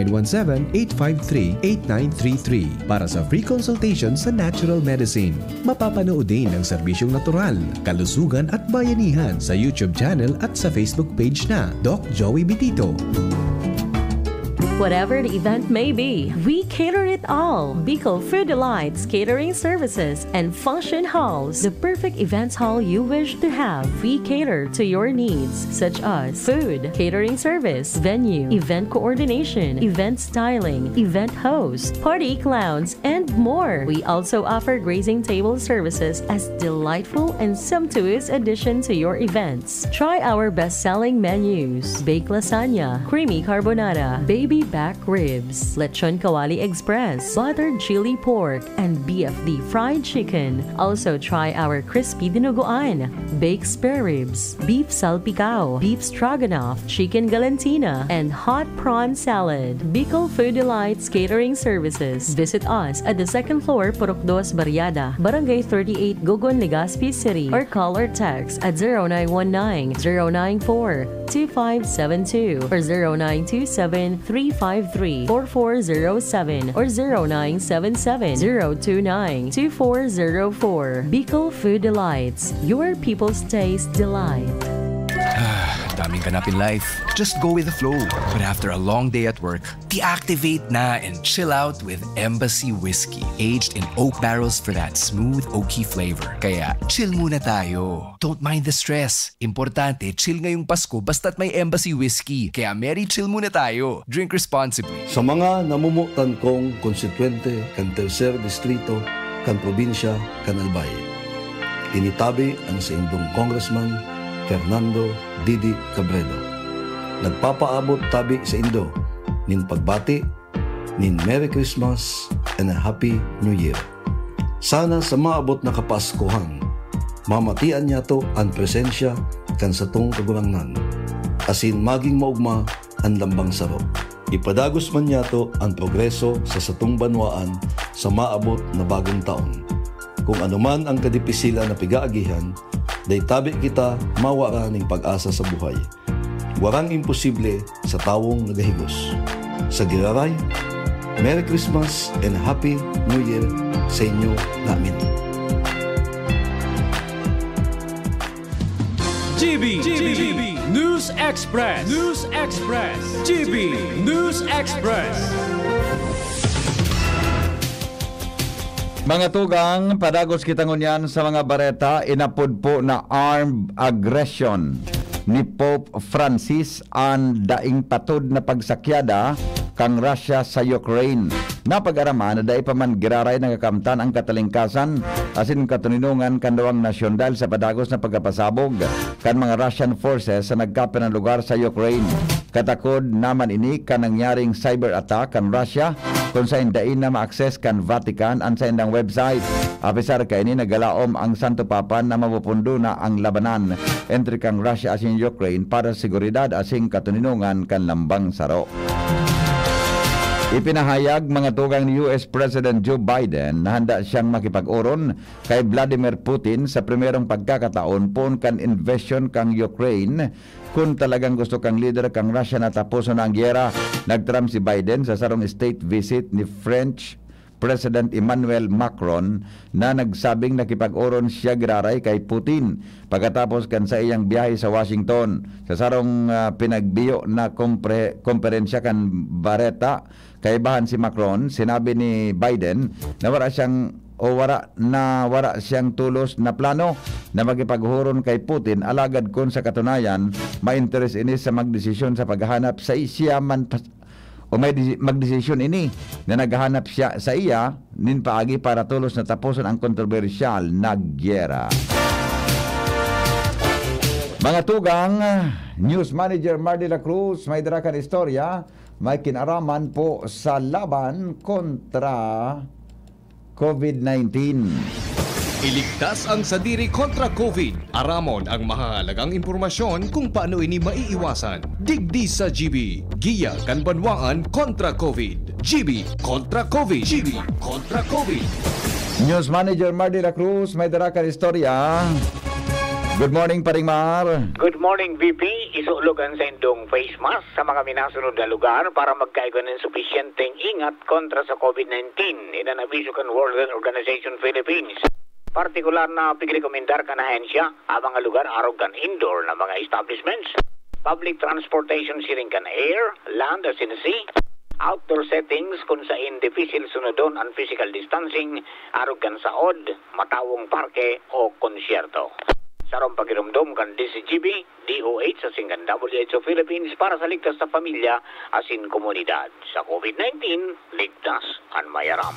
0917-853-8933 para sa free consultation sa natural medicine. Mapapanood din ang serbisyong natural, kalusugan at bayanihan sa YouTube channel at sa Facebook page na Doc Joey Bitito. Whatever the event may be, we cater it all. Bicol Food Delights Catering Services and Function Halls, the perfect events hall you wish to have. We cater to your needs such as food, catering service, venue, event coordination, event styling, event host, party clowns, and more. We also offer grazing table services as delightful and sumptuous addition to your events. Try our best-selling menus: baked lasagna, creamy carbonara, baby back ribs, lechon kawali express, buttered chili pork, and BFD fried chicken. Also try our crispy dinuguan, baked spare ribs, beef salpicao, beef stroganoff, chicken galantina, and hot prawn salad. Bicol Food Delights Catering Services. Visit us at the second floor, Purok 2, Barriada, Barangay 38, Gogon, Legazpi City, or call or text at 0919-094-2572 or 0927-353-4407 or 0977-029-2404. Bicol Food Delights, your people's taste delight. Daming ganap in life. Just go with the flow. But after a long day at work, deactivate na and chill out with Embassy Whiskey. Aged in oak barrels for that smooth, oaky flavor. Kaya, chill muna tayo. Don't mind the stress. Importante, chill ngayong Pasko basta't may Embassy Whiskey. Kaya merry chill muna tayo. Drink responsibly. Sa mga namumutan kong konstituente kan Tercer Distrito, kan probinsya, kan Albay, initabi ang sa indong Congressman Fernando Didi Cabredo. Nagpapaabot tabi sa Indo, nin pagbati, nin Merry Christmas and a Happy New Year. Sana sa maabot na kapaskuhan, mamatian niya to ang presensya kan sa tong kagulangnan, asin maging maugma ang lambang saro. Ipadagos man niya to ang progreso sa satong banwaan sa maabot na bagong taon. Kung anuman ang kadipisilan na pigaagihan, day tabi kita mawara ning pag-asa sa buhay. Warang imposible sa tawong nagahigos. Sa Giraray, Merry Christmas and Happy New Year sa inyo namin. GB News Express. News Express. GB News Express. Mga tugang, padagos kita ngunyan sa mga bareta, inapod po na armed aggression ni Pope Francis ang daing patod na pagsakyada kang Russia sa Ukraine. Napag-araman na dahi pa man giraray nagakamtan ang katalingkasan asin katuninungan kan dawang nasyon dahil sa padagos na pagkapasabog kan mga Russian forces sa nagkape ng lugar sa Ukraine. Katakod naman ini kan nangyaring cyber attack kan Russia kung sa indain na ma-access kan Vatican ang sa indang website. Apisar ka ini nagalaom ang Santo Papa na mapupundo na ang labanan entre kang Russia asin Ukraine para seguridad asing katuninungan kan lambang saro. Ipinahayag mga tugang ni US President Joe Biden na handa siyang makipag-uron kay Vladimir Putin sa primerong pagkakataon pon kan invasion kang Ukraine. Kung talagang gusto kang leader kang Russia na tapuson ang gyera, nagtram si Biden sa sarong state visit ni French President Emmanuel Macron na nagsabing nakipag-uron siya giraray kay Putin pagkatapos kan sa iyang biyahe sa Washington. Sa sarong pinagbiyo na komperensya kan Bareta, kaibahan si Macron, sinabi ni Biden na wala siyang tulos na plano na magipaghuron kay Putin alagad kun sa katunayan ma-interest ini sa magdesisyon sa paghahanap sa siya man o may magdesisyon ini na naghahanap siya sa iya nin paagi para tulos na tapuson ang kontrobersyal na gyera. Mga tugang, News Manager Mar de la Cruz may darakan istorya, may kinaraman po sa laban kontra COVID-19. Iligtas ang sadiri kontra COVID. Aramon ang mahalagang impormasyon kung paano ini maiiwasan. Digdi sa GB. Giya kan banwaan kontra COVID. GB kontra COVID. GB kontra COVID. News Manager Mar de la Cruz may darakan istorya. Good morning, Paring Mar. Good morning, VP. Isulogan sa indong face mask sa mga minasunod na lugar para magkaigo ng sufisyenteng ingat kontra sa COVID-19 in an aviso kan World Health Organization Philippines. Partikular na pigrekomendar ka na hensya ang mga lugar araw kan indoor na mga establishments, public transportation siring kan air, land as in sea, outdoor settings kung saan difficile sunodon ang physical distancing, arugan saod, matawong parke o konsyerto. Sarong pagirumdom kan DCGB, DOH sa singgan WHO Philippines para sa ligtas sa pamilya asin komunidad. Sa COVID-19, ligtas ang mayaram.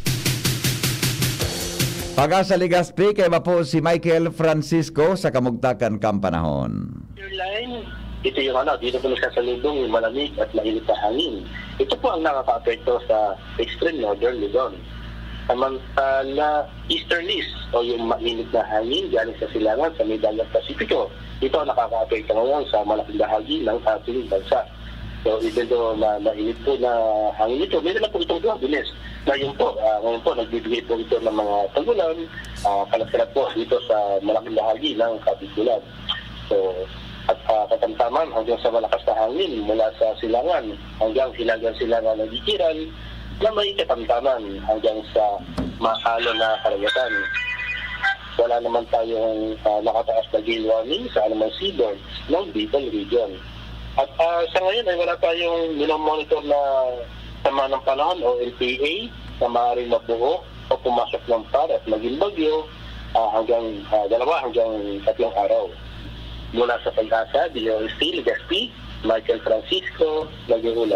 Pag-asa Ligaspi, kay po si Michael Francisco sa Kamugtakan Kampanahon. Airline, ito yung dito po nagsasalubong yung malamig at mainit na hangin. Ito po ang nakaka-apekto sa extreme northern Luzon. Samantala, easterlies o yung mainit na hangin galing sa silangan sa Dagat Pasipiko. Ito ang nakaka-apekto ngayon sa malaking bahagi ng ating bansa. So, even though mainit po na hangin ito, may dala po itong turbulence. Ngayon po, nagbibigay po ito ng mga tagulan, kalat-kalat po dito sa malaking bahagi ng Kapitulan. So, at katamtaman hanggang sa malakas na hangin mula sa silangan hanggang silangan ng Gikiran, na may katamtaman hanggang sa mahalo na karagatan. Wala naman tayong nakataas na gale warning sa anumang seaboard ng Bicol region. At sa ngayon ay wala tayong minomonitor na sama ng panahon o LPA na maaaring mabuo o pumasok ng par at maging bagyo hanggang 2 hanggang 3 araw. Mula sa Pag-asa, DOST, Ligaspi, Michael Francisco, nag-uulat.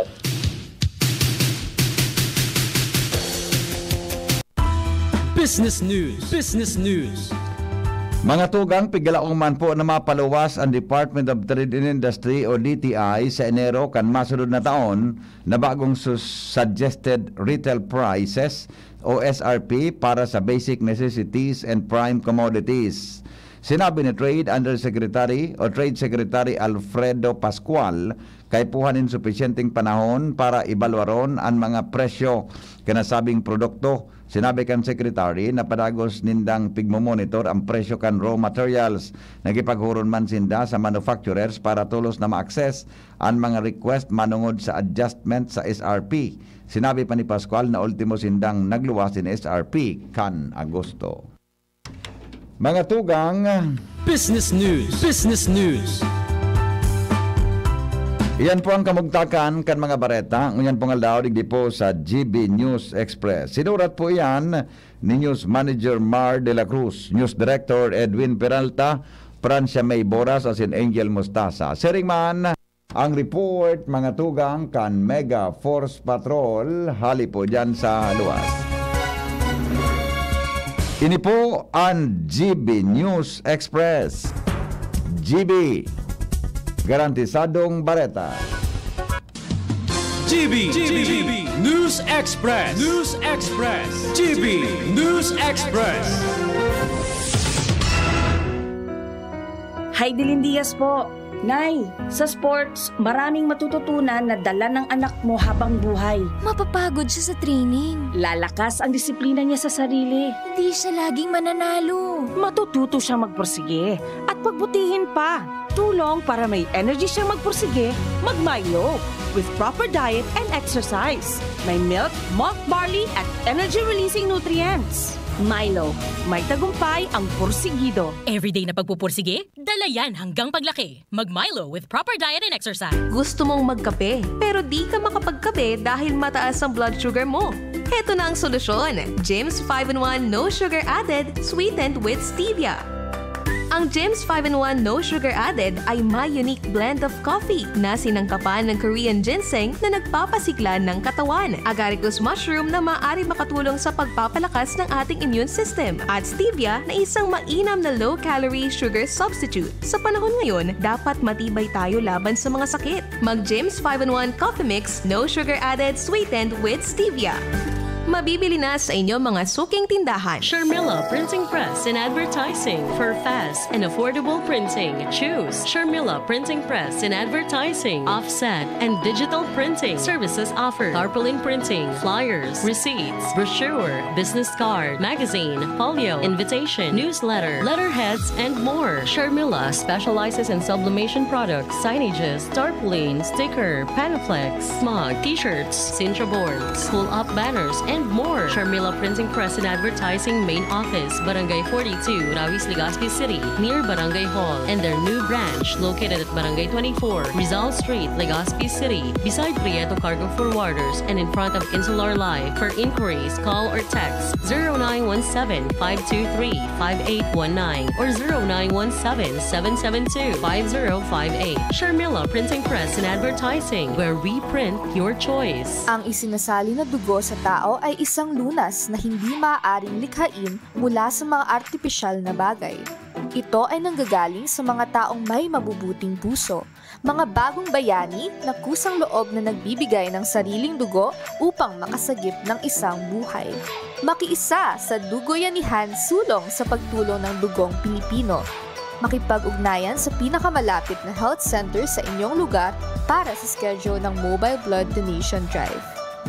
Business News. Business News. Mga tugang, pigalaong man po na mapaluwas ang Department of Trade and Industry o DTI sa Enero kan masunod na taon na bagong suggested retail prices o SRP para sa basic necessities and prime commodities. Sinabi ni Trade Undersecretary o Trade Secretary Alfredo Pascual kay puhanin supisyenteng panahon para ibalwaron ang mga presyo kanasabing produkto. Sinabi kan Secretary na padagos nindang pigmomonitor ang presyo kan raw materials. Nagipaghuron man sinda sa manufacturers para tulos na ma-access ang mga request manungod sa adjustment sa SRP. Sinabi pa ni Pascual na ultimo sindang nagluwas sin SRP kan Agosto. Mga tugang, Business News. Business News. Iyan po ang kamugtakan kan mga bareta. Ngayon po nga daw digdi po sa GB News Express. Sinurat po iyan ni News Manager Mar de la Cruz, News Director Edwin Peralta, Francia May Boras asin Angel Mostasa. Sering man ang report mga tugang kan Mega Force Patrol hali po dyan sa luwas. Ini po ang GB News Express. GB Garantisadong Bareta. GB News Express. News Express. GB News Express. Heidelin Diaz po. Nay, sa sports, maraming matututunan na dala ng anak mo habang buhay. Mapapagod siya sa training. Lalakas ang disiplina niya sa sarili. Hindi siya laging mananalo. Matututo siyang magpursige at pagbutihin pa. Tulong para may energy siyang magpursige, mag-Milo. With proper diet and exercise. May milk, malt barley at energy-releasing nutrients. Milo, may tagumpay ang pursigido. Everyday na pagpupursige, dala yan hanggang paglaki. Mag-Milo with proper diet and exercise. Gusto mong magkape, pero di ka makapagkape dahil mataas ang blood sugar mo. Heto na ang solusyon. Jims 5-in-1 No Sugar Added, sweetened with stevia. Ang Jims 5-in-1 No Sugar Added ay may unique blend of coffee na sinangkapan ng Korean ginseng na nagpapasigla ng katawan, agaricus mushroom na maaari makatulong sa pagpapalakas ng ating immune system, at stevia na isang mainam na low-calorie sugar substitute. Sa panahon ngayon, dapat matibay tayo laban sa mga sakit. Mag Jims 5-in-1 Coffee Mix No Sugar Added, sweetened with stevia. Mabibili na sa inyong mga suking tindahan. Sharmila Printing Press and Advertising for fast and affordable printing. Choose Sharmila Printing Press and Advertising. Offset and digital printing services offered. Tarpaulin printing, flyers, receipts, brochure, business card, magazine, folio, invitation, newsletter, letterheads, and more. Sharmila specializes in sublimation products, signages, tarpaulin, sticker, panaflex, smog, t-shirts, cincha boards, pull-up banners, and and more. Sharmila Printing Press and Advertising Main Office, Barangay 42, Rawis, Legazpi City, near Barangay Hall, and their new branch located at Barangay 24, Rizal Street, Legazpi City, beside Prieto Cargo Forwarders and in front of Insular Life. For inquiries, call or text 0917-523-5819 or 0917-772-5058. Sharmila Printing Press and Advertising, where we print your choice. Ang isinasali na dugo sa tao ay isang lunas na hindi maaaring likhain mula sa mga artipisyal na bagay. Ito ay nanggagaling sa mga taong may mabubuting puso, mga bagong bayani na kusang loob na nagbibigay ng sariling dugo upang makasagip ng isang buhay. Makiisa sa Dugoyanihan sulong sa pagtulong ng dugong Pilipino. Makipag-ugnayan sa pinakamalapit na health center sa inyong lugar para sa schedule ng Mobile Blood Donation Drive.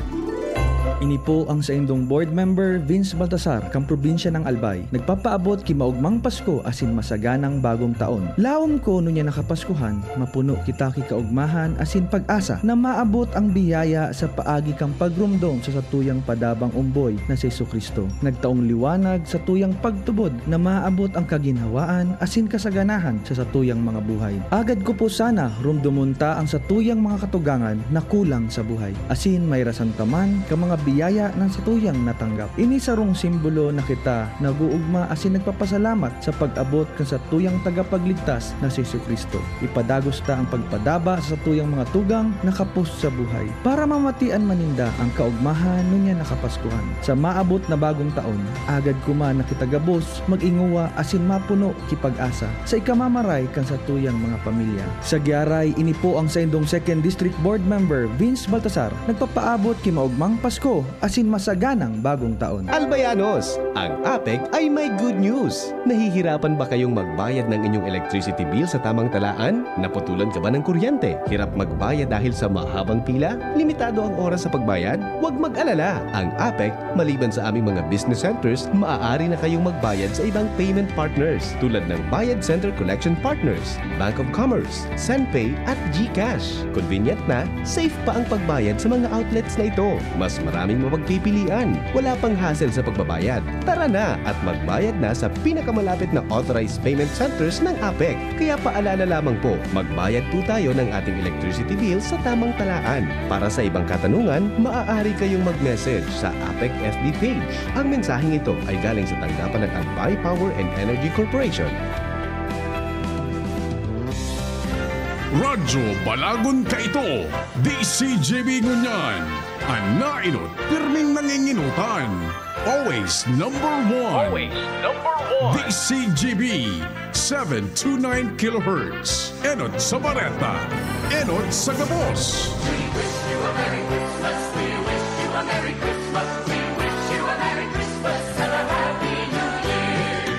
Ini po ang sa indong board member Vince Baltasar, kang probinsya ng Albay. Nagpapaabot kimaugmang Pasko asin masaganang bagong taon. Lawom ko no niya nakapaskuhan, mapuno kita kikaugmahan asin pag-asa na maabot ang biyaya sa paagi kang pagrumdom sa satuyang padabang umboy na si Jesucristo. Nagtaong liwanag sa tuyang pagtubod na maabot ang kaginhawaan asin kasaganahan sa satuyang mga buhay. Agad ko po sana rumdumunta ang satuyang mga katugangan na kulang sa buhay. Asin may rasantaman ka mga biyaya ng satuyang natanggap. Ini sarong simbolo na kita naguugma asin nagpapasalamat sa pag-abot kan satuyang tagapagligtas na si Jesucristo. Ipadagos ta ang pagpadaba sa satuyang mga tugang nakapos sa buhay para mamatian maninda ang kaugmahan nunya nakapaskuhan. Sa maabot na bagong taon, agad kuma nakitagabos, mag-inguwa asin mapuno kipag-asa sa ikamamaray kan satuyang mga pamilya. Sa giaray, ini po ang sa indong 2nd District Board Member Vince Baltasar, nagpapaabot kimaugmang Pasko asin masaganang bagong taon. Albayanos, ang APEC ay may good news. Nahihirapan ba kayong magbayad ng inyong electricity bill sa tamang talaan? Naputulan ka ba ng kuryente? Hirap magbayad dahil sa mahabang pila? Limitado ang oras sa pagbayad? Huwag mag-alala. Ang APEC, maliban sa aming mga business centers, maaari na kayong magbayad sa ibang payment partners tulad ng Bayad Center Collection Partners, Bank of Commerce, SendPay at GCash. Convenient na, safe pa ang pagbayad sa mga outlets na ito. Mas maraming mapagpipilian. Wala pang hassle sa pagbabayad. Tara na at magbayad na sa pinakamalapit na authorized payment centers ng APEC. Kaya paalala lamang po, magbayad po tayo ng ating electricity bill sa tamang talaan. Para sa ibang katanungan, maaari kayong mag-message sa APEC FB page. Ang mensaheng ito ay galing sa tanggapan ng Albay Power and Energy Corporation. Radyo Balagon ka ito, DCGB Ngunyan. Anainot, pirming nanginginutan. Always number one. Always number one. DCGB, 729 kHz. Enot sa Bareta. Enot sa Gabos. We wish you a Merry Christmas. We wish you a Merry Christmas. We wish you a Merry Christmas and a Happy New Year.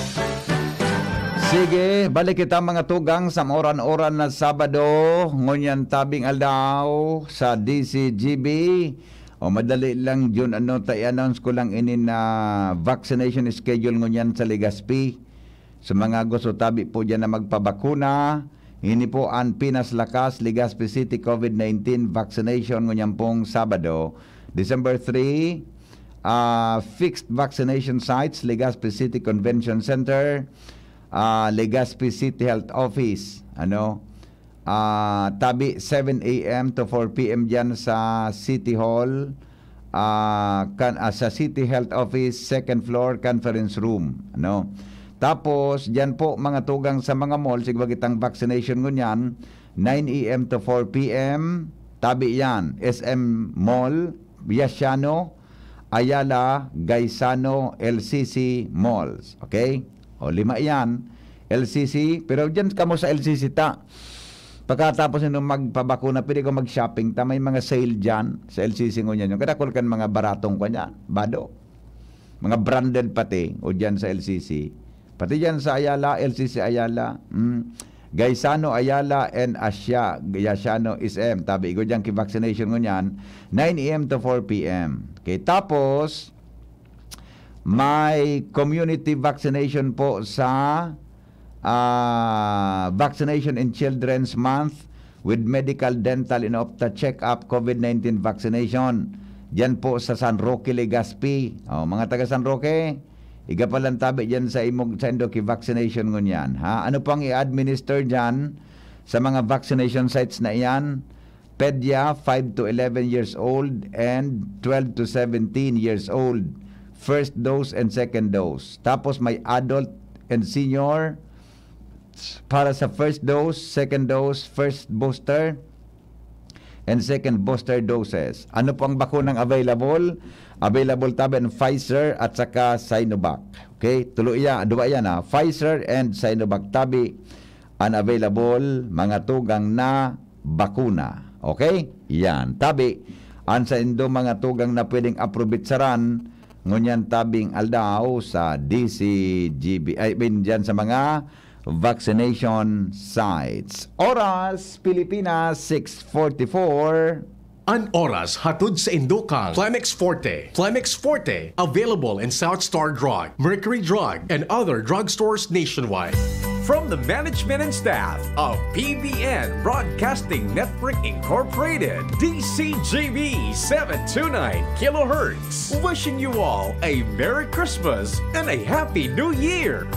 Sige, balik kita mga tugang sa oran-oran na Sabado, ngunyan tabing aldaw sa DCGB. O madali lang yun, i-announce ko lang ini na vaccination schedule ngunyan sa Legazpi. Sa mga gusto tabi po dyan na magpabakuna, ini po ang Pinas Lakas, Legazpi City COVID-19 vaccination ngunyan pong Sabado, December 3, fixed vaccination sites, Legazpi City Convention Center, Legazpi City Health Office, tabi 7 a.m. to 4 p.m. dyan sa City Hall, sa City Health Office, 2nd floor, conference room. Tapos, dyan po mga tugang sa mga mall, sigwag itang vaccination ngunyan, 9 a.m. to 4 p.m. Tabi yan, SM Mall, Biasiano, Ayala, Gaisano, LCC Malls. Okay? O 5 yan, LCC, pero dyan ka mo sa LCC ta. Pagkatapos nung magpabakuna, pwede ko mag-shopping ta, may mga sale dyan sa LCC ngunyan. Yung kadakol kan mga baratong kanya, bado. Mga branded pati, o dyan sa LCC. Pati dyan sa Ayala, LCC Ayala, Gaisano, Ayala, and Asya, Gayasiano, SM. Tabi ko dyan ki-vaccination ngunyan, 9 a.m. to 4 p.m. Okay, tapos, may community vaccination po sa Vaccination in Children's Month with medical, dental, and opta check-up COVID-19 vaccination. Diyan po sa San Roque, Legazpi. Mga taga San Roque, igapalang tabi diyan sa imong sa Indoki vaccination ngunyan. Ano pang i-administer diyan sa mga vaccination sites na iyan? Pedya 5 to 11 years old and 12 to 17 years old. First dose and second dose. Tapos may adult and senior para sa first dose, second dose, first booster and second booster doses. Ano pang bakunang available? Available tabi ng Pfizer at saka Sinovac. Okay? Tuloy yan. Dua yan Pfizer and Sinovac tabi unavailable mga tugang na bakuna. Okay? Yan. Tabi, ang sa indo mga tugang na pwedeng aprobitsaran, ngunyan tabing aldaw sa DCGB, dyan sa mga vaccination sites. Oras, Pilipinas, 6:44. An oras hatod sa Indokang Climex Forte. Climex Forte, available in South Star Drug, Mercury Drug, and other drugstores nationwide. From the management and staff of PBN Broadcasting Network Incorporated, DCGB 729 kHz, wishing you all a Merry Christmas and a Happy New Year!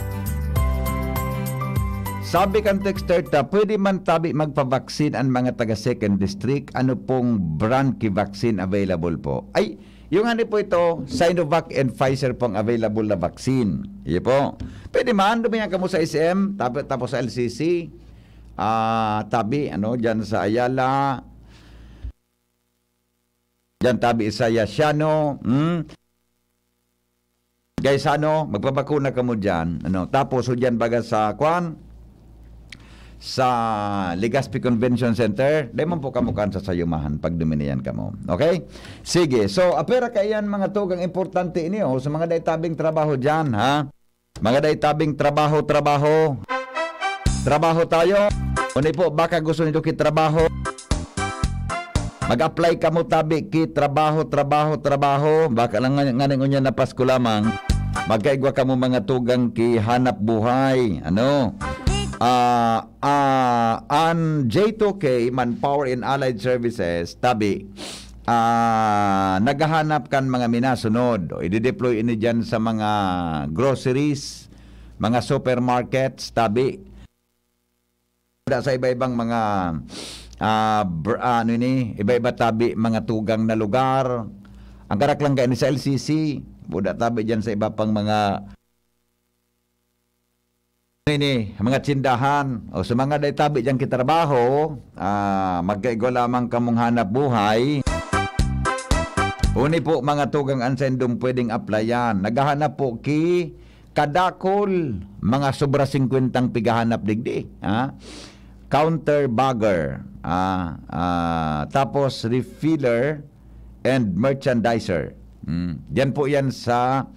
Sabi kan texter pwede man tabi magpavaksin ang mga taga second district. Ano pong brand ki vaccine available po? Ay, yung ano po ito, Sinovac and Pfizer pong available na vaccine. Iyo po. Pwede man, dumihan ka mo sa SM, tapos sa LCC, tabi, dyan sa Ayala, dyan tabi sa Yasiano, guys, magpapakuna ka mo dyan, tapos dyan baga sa sa Legazpi Convention Center, di man po kamukan sa sayumahan pag duminiyan ka mo. Okay? Sige. So, apera kayan mga tugang importante ini sa mga daytabing trabaho dyan, Mga daytabing trabaho. Trabaho tayo. Unay po, baka gusto nito kitrabaho. Mag-apply ka mo tabi kitrabaho. Baka lang nganing unya na Pasko lamang. Magkaigwa ka mo mga tugang ki hanap buhay. Ang J2K Manpower and Allied Services tabi naghahanap kan mga minasunod o i-deploy ini dyan sa mga groceries, mga supermarkets tabi sa iba-ibang mga iba-iba tabi mga tugang na lugar. Ang karak lang gani sa LCC buda tabi dyan sa iba pang mga mga tindahan o sa mga daytabi dyan kitrabaho, magkaigo lamang kamong hanap buhay. Uni po mga tugang ansendong pwedeng applyan. Naghahanap po ki kadakol mga sobra 50 pigahanap digdi. Counter bagger, tapos refiller and merchandiser. Diyan po yan sa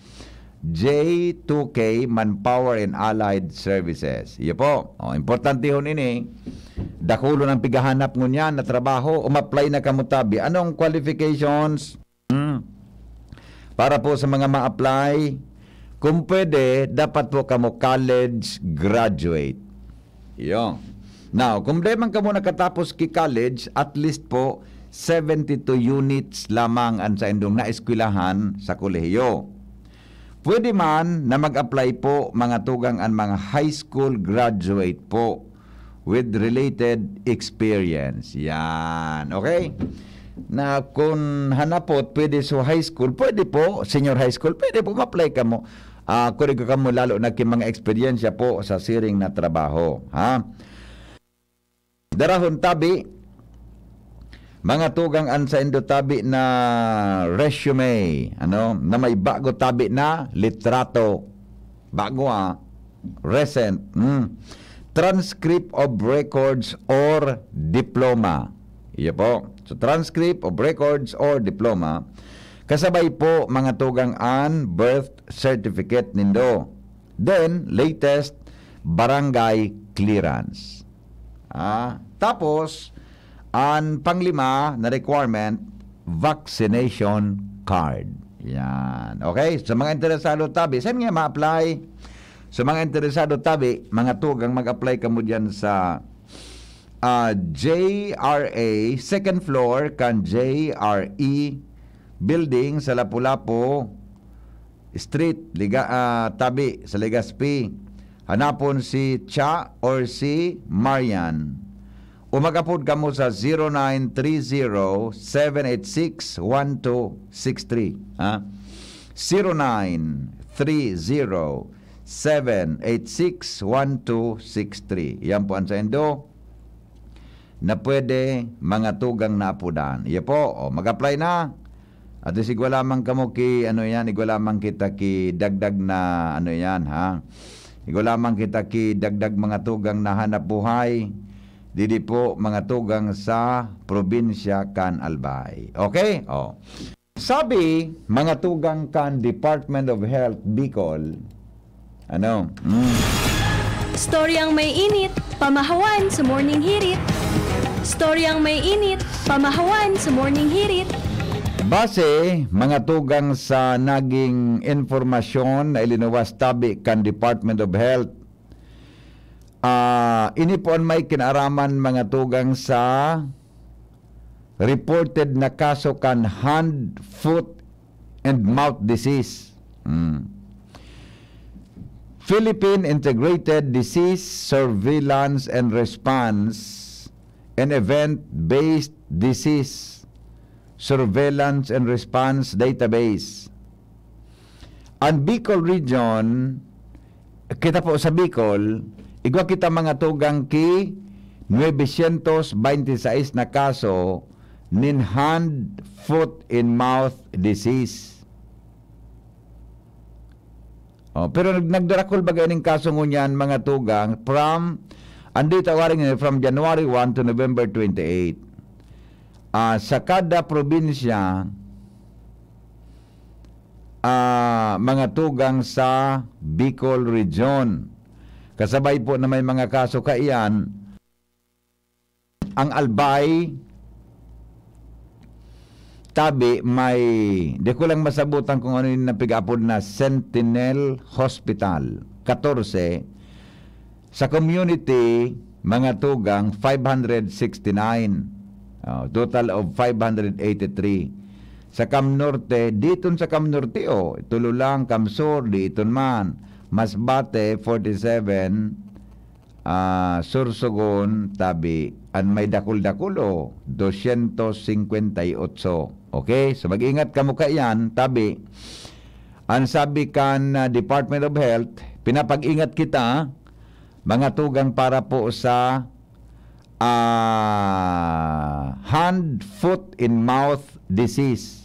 J2K Manpower and Allied Services. Iyo po. Importante yun ini. Dakulo ng pigahanap ngunyan na trabaho. Umapply na kamutabi. Anong qualifications? Para po sa mga ma-apply, kung pwede, dapat po kamo college graduate. Iyo. Now, kung di man kamo nakatapos ki college, at least po 72 units lamang ang sa indong na-eskwelahan sa kolehiyo. Pwede man na mag-apply po mga tugang ang mga high school graduate po with related experience. Yan. Okay? Na kung hanapot, pwede sa high school, pwede po, senior high school, pwede po ma-apply ka mo. Kung ka mo lalo na mga eksperyensya po sa siring na trabaho. Darahon tabi, mga tugang ansa indo tabi na resume, na may bago tabi na litrato. Bago recent. Transcript of records or diploma. Iyo po. So transcript of records or diploma. Kasabay po mga tugang an birth certificate nindo. Then latest barangay clearance. Tapos ang panglima na requirement, vaccination card. Yan. Okay? Sa mga interesado tabi, saan nga ma-apply? Sa mga interesado tabi, mga tugang mag-apply ka mo dyan sa JRA, second floor kan JRE building sa Lapu-Lapu Street, tabi sa Legazpi. Hanapon si Cha or si Marian. Umagapod kamo sa 0930-786-1263. 0930-786-1263. Yan po ang sa Indo na pwede mga tugang na apudan. Iya po, mag-apply na. At sigwa lamang kamo igwa lamang kita ki dagdag na igwa lamang kita ki dagdag mga tugang na hanap buhay. Didi po mga tugang sa probinsya kan Albay. Okay? Sabi, mga tugang kan Department of Health Bicol. Storyang may init, pamahawan sa morning hirit. Storyang may init, pamahawan sa morning hirit. Base, mga tugang sa naging informasyon na ilinuwas tabi kan Department of Health, ini po ang may kinaraman mga tugang sa reported na kaso kan hand, foot, and mouth disease. Philippine Integrated Disease Surveillance and Response and Event-Based Disease Surveillance and Response Database. Ang Bicol Region, kita po sa Bicol, igwa kita mga tugang ki 926 na kaso nin hand, foot, and mouth disease. Pero nagdarakol bagay ning kaso ngunyan mga tugang from January 1 to November 28. Sa kada probinsya, mga tugang sa Bicol Region. Kasabay po na may mga kaso kaiyan, ang Albay, tabi may, di ko lang masabutan kung ano yung napigapod na Sentinel Hospital, 14. Sa community, mga tugang, 569. Total of 583. Sa Cam Norte, diton sa Cam Norte, Tululang, Cam Sur, diton man. Masbate, 47. Sursogon, tabi. An may dakul-dakulo, 258. Okay? So mag-ingat ka mo yan, tabi. Ang sabi kan Department of Health, pinapag-ingat kita, mga tugang para po sa hand, foot, and mouth disease.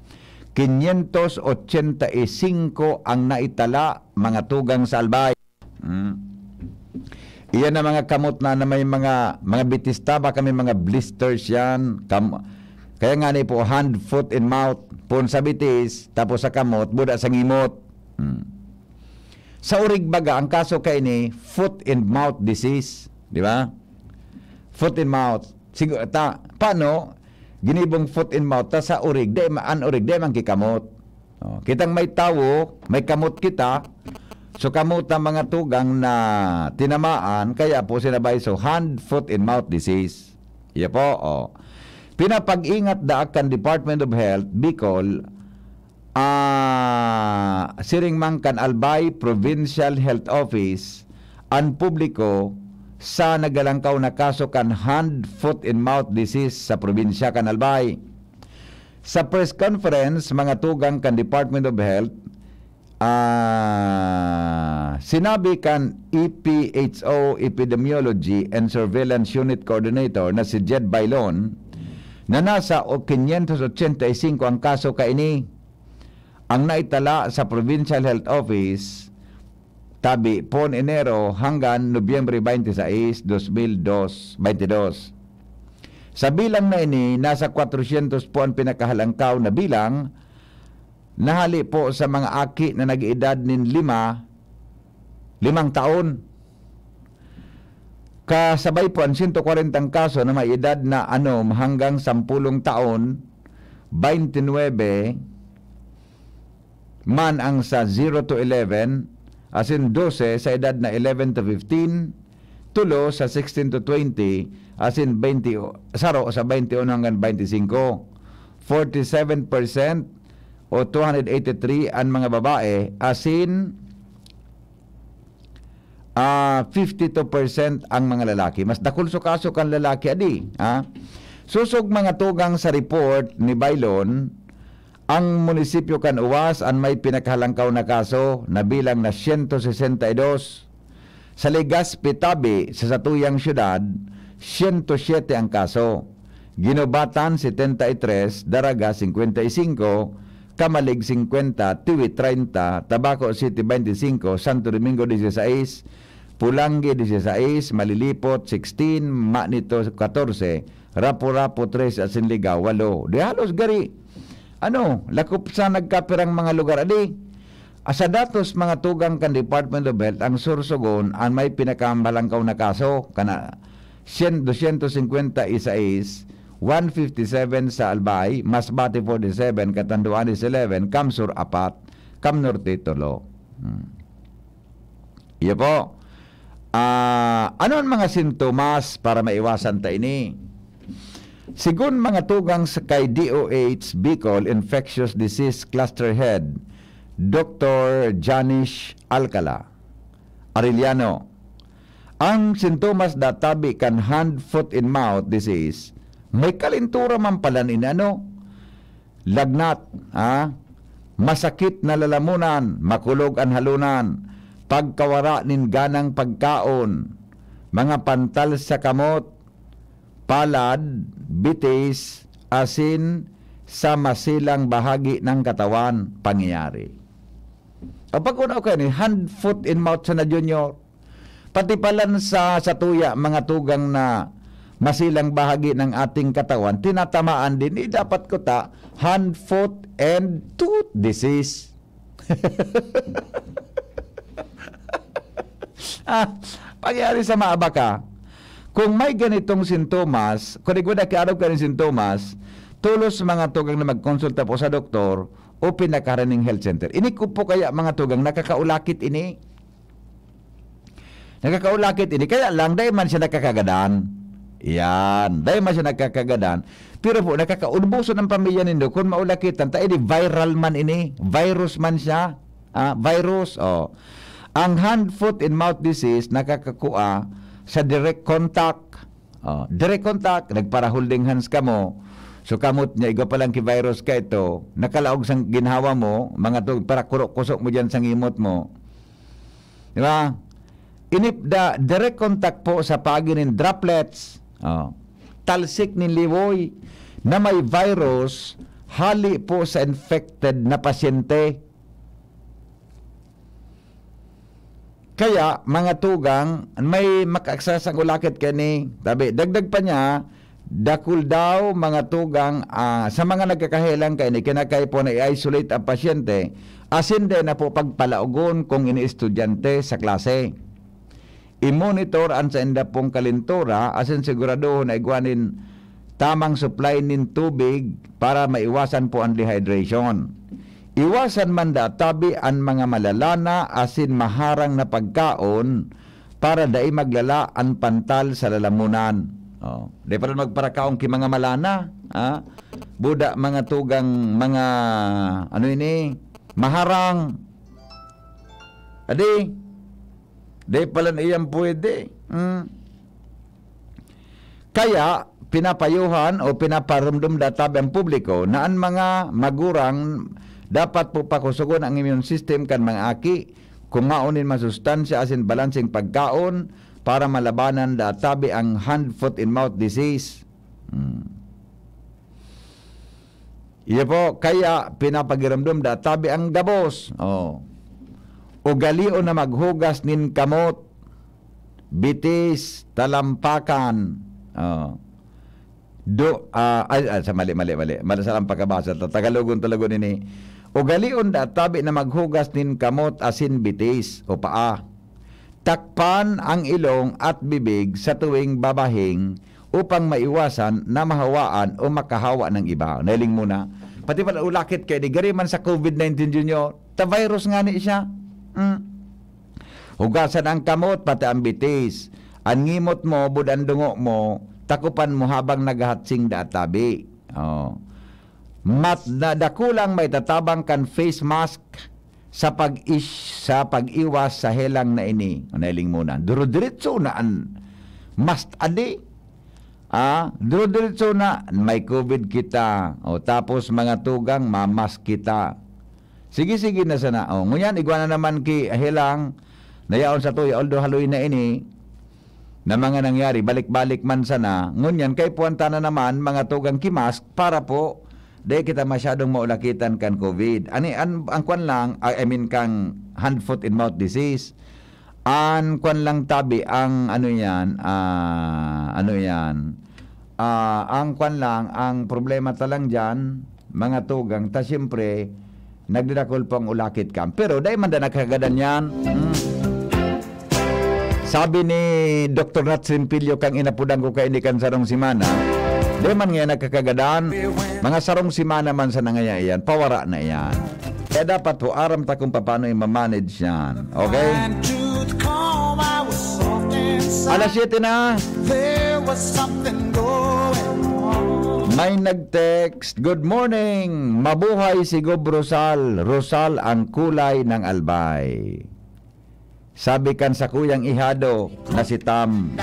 585 ang naitala mga tugang sa Albay. Iyan na mga kamot na may mga bitista, baka may mga blisters yan. Kaya nga po, hand, foot, and mouth. Pun sa bitis, tapos sa kamot, buda sa ngimot. Sa urig baga, ang kaso kay ni foot and mouth disease. Di ba? Foot and mouth. Siguro, paano? Ginibong foot and mouth, ta sa urig, urig, man kikamot. Kitang may tawo, may kamot kita, so kamot ang mga tugang na tinamaan, kaya po sinabay, so hand, foot, and mouth disease. Iya po, Pinapag-ingat daakan Department of Health, Bicol, siring mangkan Albay Provincial Health Office, ang publiko, sa nagalangkaw na kaso kan hand, foot, and mouth disease sa probinsya kan Albay. Sa press conference, mga tugang kan Department of Health, sinabi kan EPHO Epidemiology and Surveillance Unit Coordinator na si Jed Bailon na nasa 585 ang kaso kaini. Ang naitala sa Provincial Health Office tabi pon Enero hanggang Nobyembre 26, 2022. Sa bilang na ini, nasa 400 po ang pinakahalangkaw na bilang, nahali po sa mga aki na nag-edad nin 5 taon. Kasabay po ang 140 kaso na may edad na hanggang 10 taon, 29 man ang sa 0 to 11, as in 12 sa edad na 11 to 15, tulo sa 16 to 20, as in 20, saro sa 21 hanggang 25, 47% o 283 ang mga babae, asin 52% ang mga lalaki. Mas dakul so kaso kan lalaki adi. Susog mga tugang sa report ni Bailon, ang munisipyo kan Uwas ang may pinakahalangkaw na kaso na bilang na 162. Sa Legazpi, Tabi, sa satuyang syudad, 107 ang kaso. Ginobatan 73, Daraga 55, Kamalig 50, Tiwi 30, Tabaco City 25, Santo Domingo 16, Pulangi 16, Malilipot 16, Manito 14, Rapo-Rapo 3 at Sinligaw 8. Di halos gari. Lakop sa nagkapirang mga lugar adi. Asa datos mga tugang kan Department of Health ang Sursogon ang may pinakamalangkaw na kaso kana 256, 157 sa Albay, Masbate 47, Catanduanes 11, Kamsur 4, Kamnorte 3. Iyo po. Ano ang mga sintomas para maiwasan ta ini? Sigun mga tugang sa kay DOH Bicol Infectious Disease Cluster Head, Dr. Janish Alcala Arellano, ang sintomas databi kan hand, foot, and mouth disease, may kalintura man pala ni lagnat, masakit na lalamunan, makulog ang halunan, pagkawara nin ganang pagkaon, mga pantal sa kamot, palad, bitis, asin sa masilang bahagi ng katawan pangyayari. Kapag una ko ni hand, foot, and mouth sa na junior, pati palan sa tuya mga tugang na masilang bahagi ng ating katawan, tinatamaan din, dapat ko ta hand, foot, and tooth disease. Pangyari sa maabaka, kung may ganitong sintomas, kung iguda kaaraw ka ng sintomas, tulos mga tugang na magkonsulta po sa doktor o pinakaraning health center. Ini ko po kaya mga tugang nakakaulakit ini. Nakakaulakit ini. Kaya lang, dahil man siya nakakagadan. Yan. Dahil man siya nakakagadan. Pero po, nakakaunbuso ng pamilya nindo kung maulakitan. Tayo di viral man ini. Virus man siya. Virus. Ang hand, foot, and mouth disease nakakakua sa direct contact. Direct contact. Nagpara-holding hands ka mo. So kamot niya, iga palang ki-virus ka ito, nakalaog sang ginhawa mo, mga to, para kurok-kusok mo dyan sang imot mo. Di ba? Inip da direct contact po sa paginin droplets, talsik ni liwoy, na may virus, hali po sa infected na pasyente. Kaya, mga tugang, may makaksasang ulakit kani, tabi, dagdag pa niya, dakul daw mga tugang sa mga nagkakahilang kaini kinakay po na i-isolate ang pasyente, asin din na po pagpalaugon kung ini-estudyante sa klase. I-monitor ang sa inda pong kalintura asin sigurado na igwanin tamang supply nin tubig para maiwasan po ang dehydration. Iwasan man tabi ang mga malalana asin maharang na pagkaon para dai maglala ang pantal sa lalamunan. Di pa rin magparakaong ki mga malana, buda mga tugang mga maharang. Adi, di pala iyang pwede. Kaya pinapayuhan o pinaparumdum datab ang publiko na ang mga magurang dapat po pakusugon ang immune system kan mga aki, kumaunin masustansya asin balancing pagkaon para malabanan databi ang hand, foot, and mouth disease. Iya po, kaya pinapagiramdom databi ang gabos. Ugalion na maghugas nin kamot, bitis, talampakan. Mali. Madasalang pagkabasa. Tagalogon talagon ini. Ugalion databi na maghugas nin kamot, asin, bitis, o paa. Takpan ang ilong at bibig sa tuwing babahing upang maiwasan na mahawaan o makahawa ng iba. Nailing muna. Pati pala ulakit kayo, di gariman sa COVID-19 junior, ta-virus nga ni siya. Hugasan ang kamot, pati ang bitis. Ang ngimot mo, budang dungo mo, takupan mo habang naghahatsing databi. dakulang may tatabang kan face mask sa pag-iwas sa helang na ini. Nailing muna. Duro-diretso na must adi. Duro-diretso na may COVID kita. O tapos mga tugang mamask kita. Sige na sana. O ngunyan igwa na naman ki helang nayaon sa tuya although haloy na ini na mga nangyari balik-balik man sana. Ngunyan kay puwanta na naman mga tugang kimask para po dahil kita masyadong maulakitan kan COVID. Ang kwan lang, I mean kang hand, foot, and mouth disease. Ang kwan lang tabi, ang ang kwan lang, ang problema talang dyan, mga tugang, ta siyempre, nagdidakol pang ulakit ka. Pero dahil man na nakagadan yan, sabi ni Dr. Natsin Pilyo kang inapudan ko kay inikan sarong simana, di man nga nakakagadan, mga sarong simana man sa nangaya iyan, pawara na iyan. Kaya dapat po, aram ta kung paano i-manage yan. Okay? Alas 7 na. May nag-text, good morning, mabuhay si Gob Rosal. Rosal ang kulay ng albay. Sabi kan sa kuyang ihado na si Tam.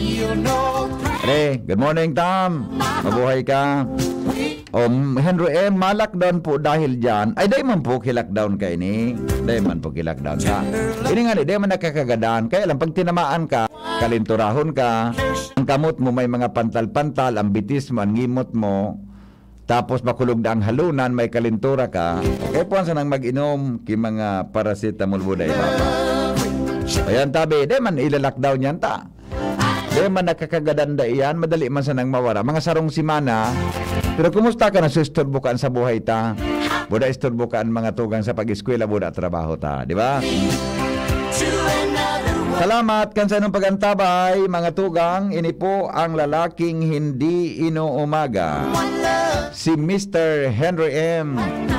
Good morning Tam. Mabuhay ka. Henry M. Malakdown po dahil dyan. Ay, day man po kilakdown ka ini. Day man po kilakdown ka. Ini nga, day man nakakagadan. Kaya lang, pag tinamaan ka, kalinturahon ka, ang kamot mo may mga pantal-pantal, ang bitis mo, ang ngimot mo, tapos makulog na ang halunan, may kalintura ka. Kaya po ang sanang mag-inom ki mga paracetamol buday papa. Ayan tabi, day man ilalakdown yan ta. Day man nakakagadanda iyan, madali man sanang mawara. Mga sarong simana, pero kumusta ka na susturbo kaan sa buhay ta? Buda isturbo kaan mga tugang sa pag-eskwela, buda trabaho ta, di ba? Salamat kan sa inong pagantabay, mga tugang. Ini po ang lalaking hindi inuumaga. Si Mr. Henry M.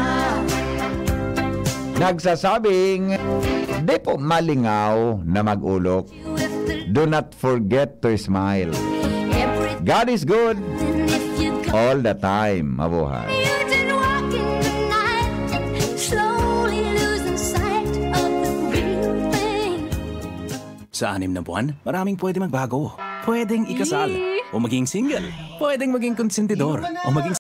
Nagsasabing, di po malingaw na mag-ulok. Do not forget to smile. God is good all the time. Mabuhay. Sa 6 na buwan, maraming pwede magbago. Pwedeng ikasal, o maging single. Pwedeng maging konsentidor, o maging